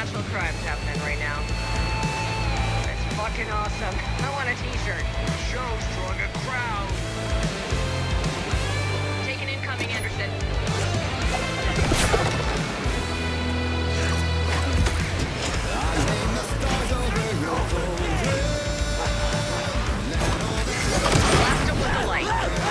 international crimes happening right now. It's fucking awesome. I want a t-shirt. Show's drawing a crowd. Taking incoming, Anderson. Blast him with the light.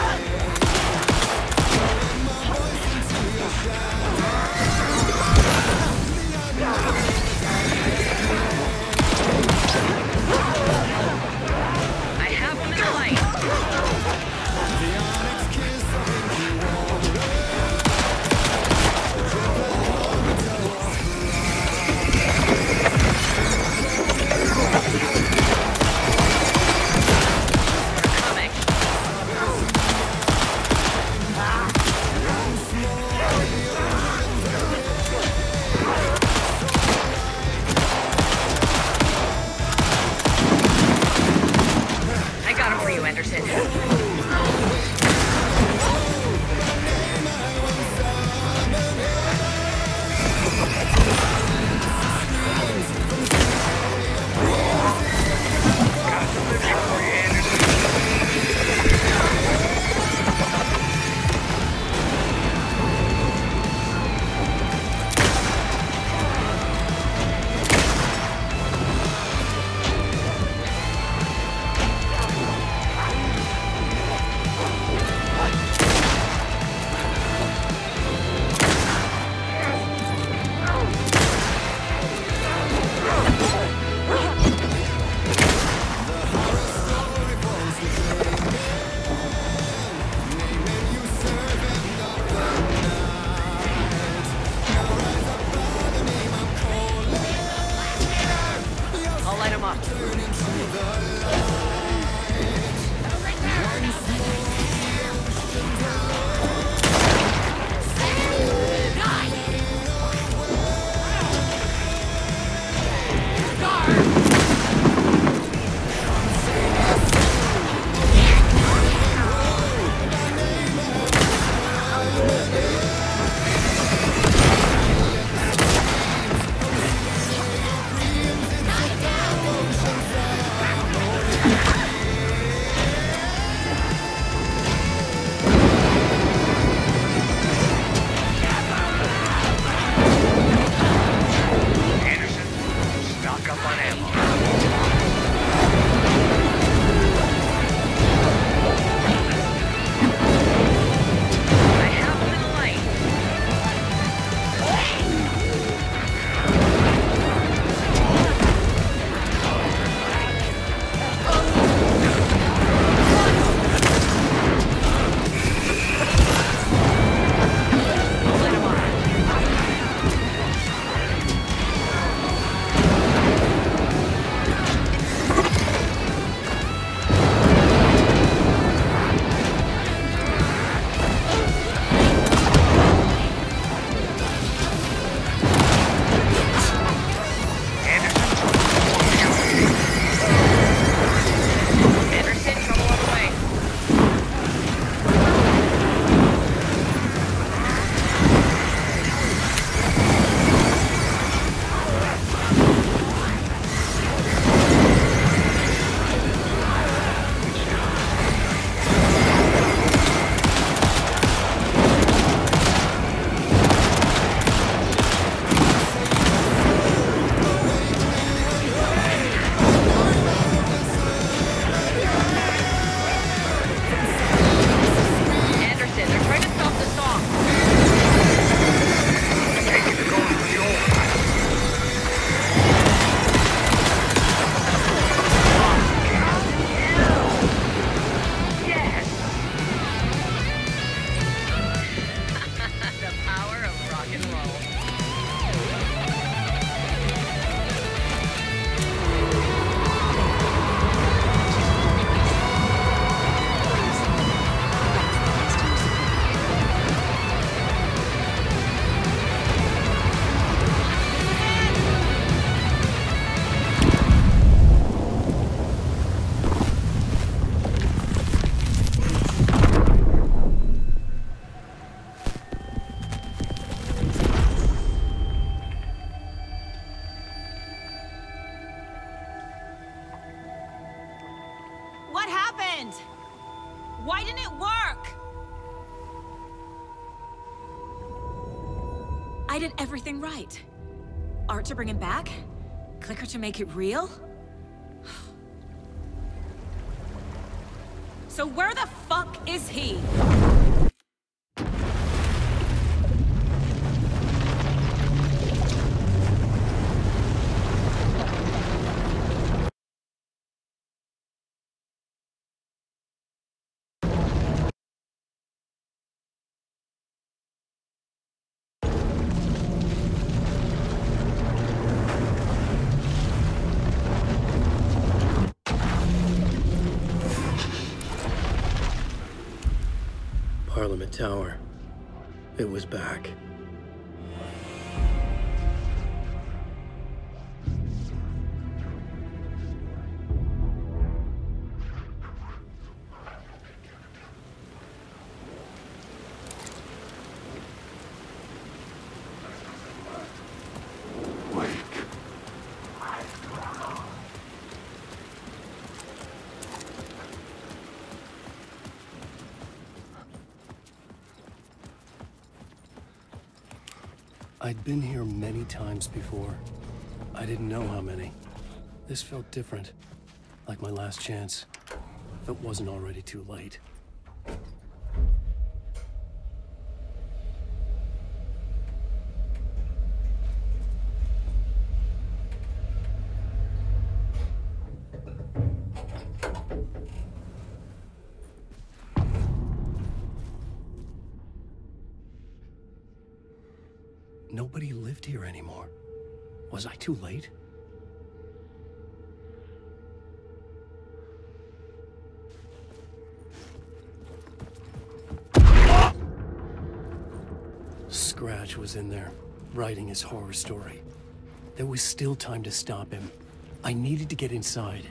I have him in the light. I got him for you, Anderson. I'll light him up. happened? Why didn't it work? I did everything right. Art to bring him back? Clicker to make it real? So where the fuck is he? Parliament Tower. It was back. I'd been here many times before. I didn't know how many. This felt different, like my last chance, if it wasn't already too late. Nobody lived here anymore. Was I too late? Scratch was in there, writing his horror story. There was still time to stop him. I needed to get inside.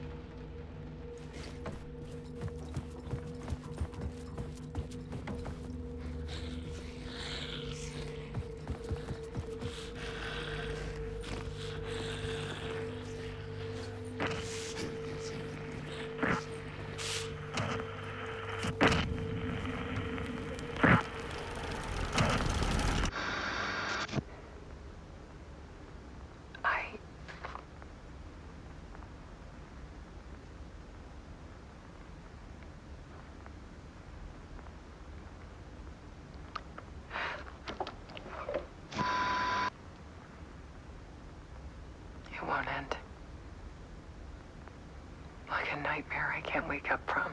Nightmare I can't wake up from.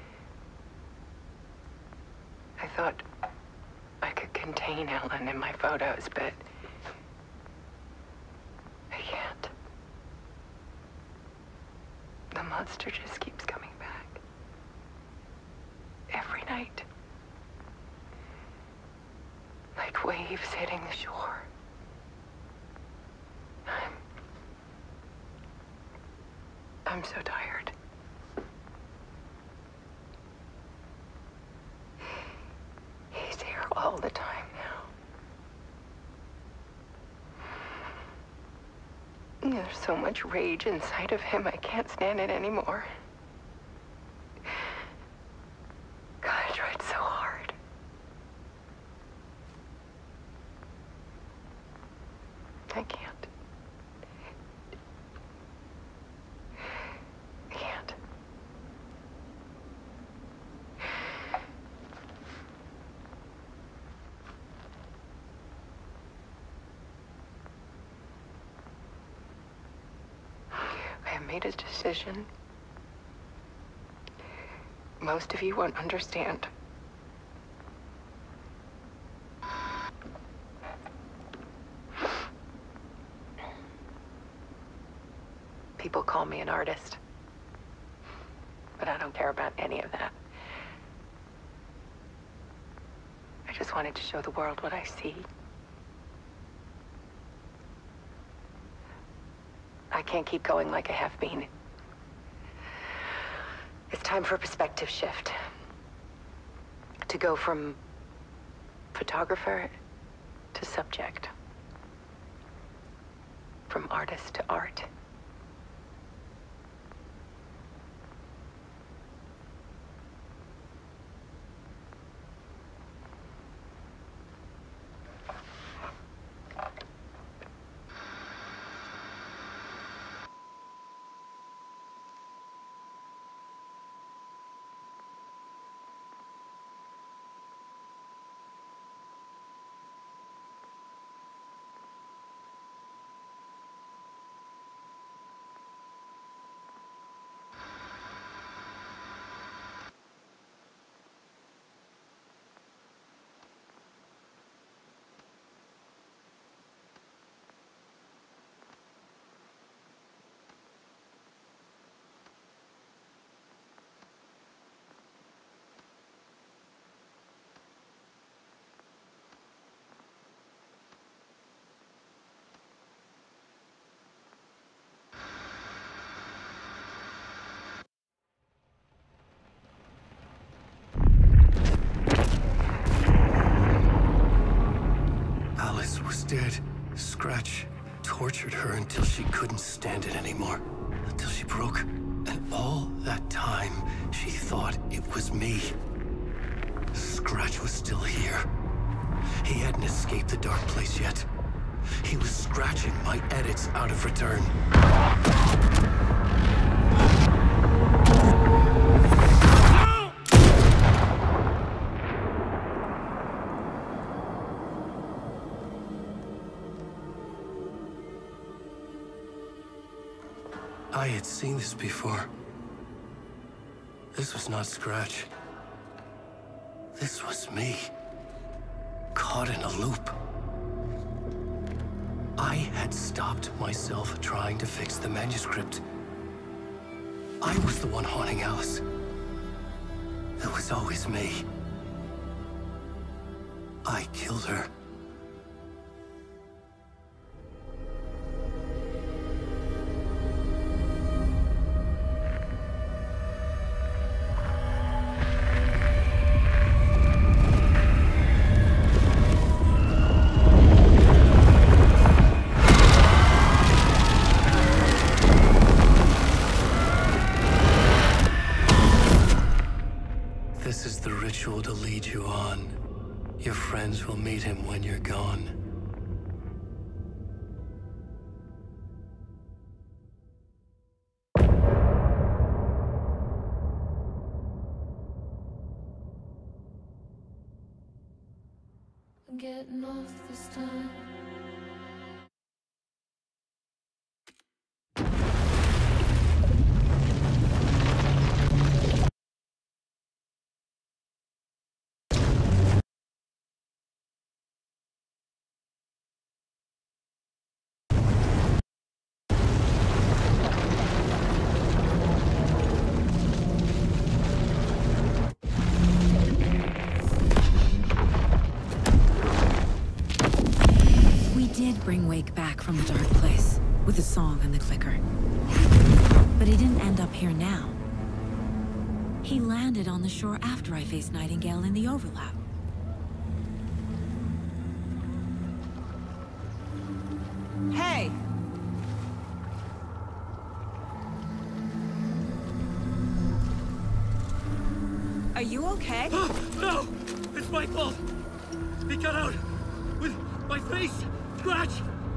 I thought I could contain Ellen in my photos, but I can't. The monster just keeps coming back. Every night. Like waves hitting the shore. I'm... I'm so tired. All the time now. There's so much rage inside of him, I can't stand it anymore. God, I tried so hard. I can't. I can't. I made a decision. Most of you won't understand. People call me an artist, but I don't care about any of that. I just wanted to show the world what I see. I can't keep going like I have been. It's time for a perspective shift. To go from photographer to subject. From artist to art. tortured her until she couldn't stand it anymore. Until she broke. And all that time, she thought it was me. Scratch was still here. He hadn't escaped the dark place yet. He was scratching my edits out of return. I had seen this before. This was not Scratch. This was me. Caught in a loop. I had stopped myself trying to fix the manuscript. I was the one haunting Alice. It was always me. I killed her. This is the ritual to lead you on. Your friends will meet him when you're gone. I'm getting off this time. Bring Wake back from the dark place, with the song and the clicker. But he didn't end up here now. He landed on the shore after I faced Nightingale in the overlap. Hey! Are you okay? No! It's my fault! He got out! With my face! Scratch!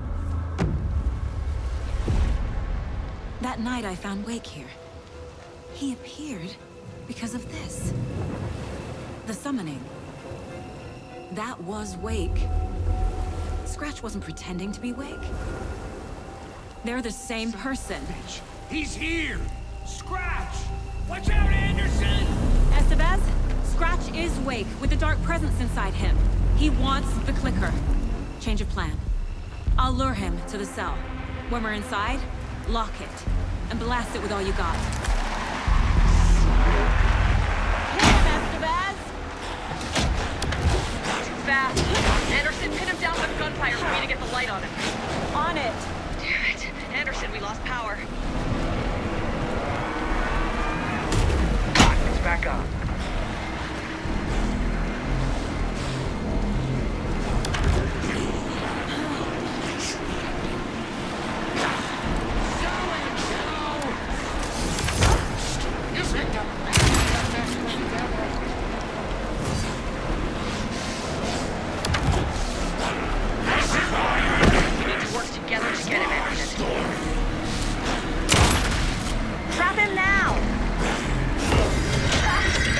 That night I found Wake here. He appeared because of this. The summoning. That was Wake. Scratch wasn't pretending to be Wake. They're the same person. He's here! Scratch! Watch out, Anderson! Estevez, Scratch is Wake with a dark presence inside him. He wants the clicker. Change of plan. I'll lure him to the cell. When we're inside, lock it, and blast it with all you got. Hit him, Estevez! Too fast. Anderson, pin him down with gunfire for me to get the light on him. On it! Damn it. Anderson, we lost power. It's back on. Trap him now!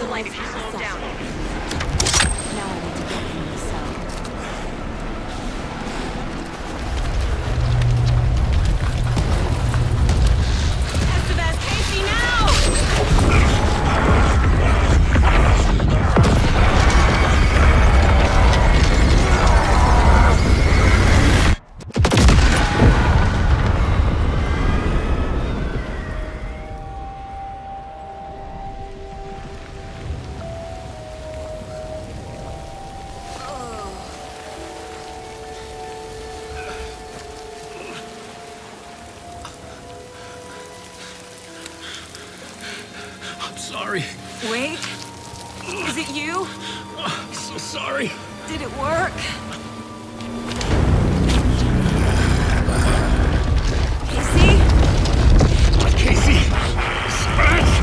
the light if you slow him down. Now I need to get him in the cell. Estevez, Casey, now! Sorry. Wait. Is it you? Oh, so sorry. Did it work? Casey? Casey! Scratch!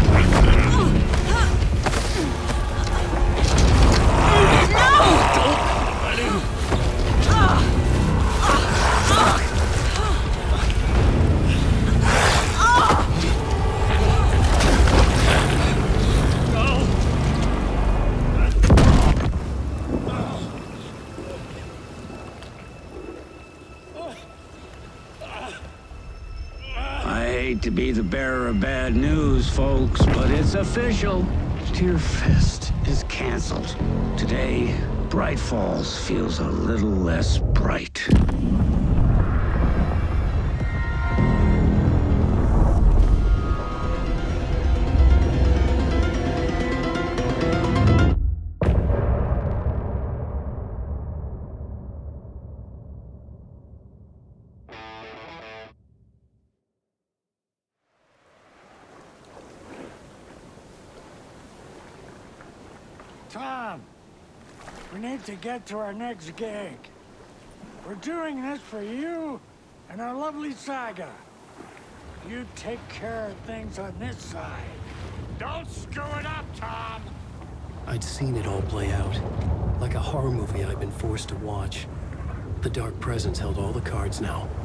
To be the bearer of bad news, folks, but it's official. Tearfest is canceled. Today, Bright Falls feels a little less bright. Tom, we need to get to our next gig. We're doing this for you and our lovely Saga. You take care of things on this side. Don't screw it up, Tom! I'd seen it all play out. Like a horror movie I'd been forced to watch. The Dark Presence held all the cards now.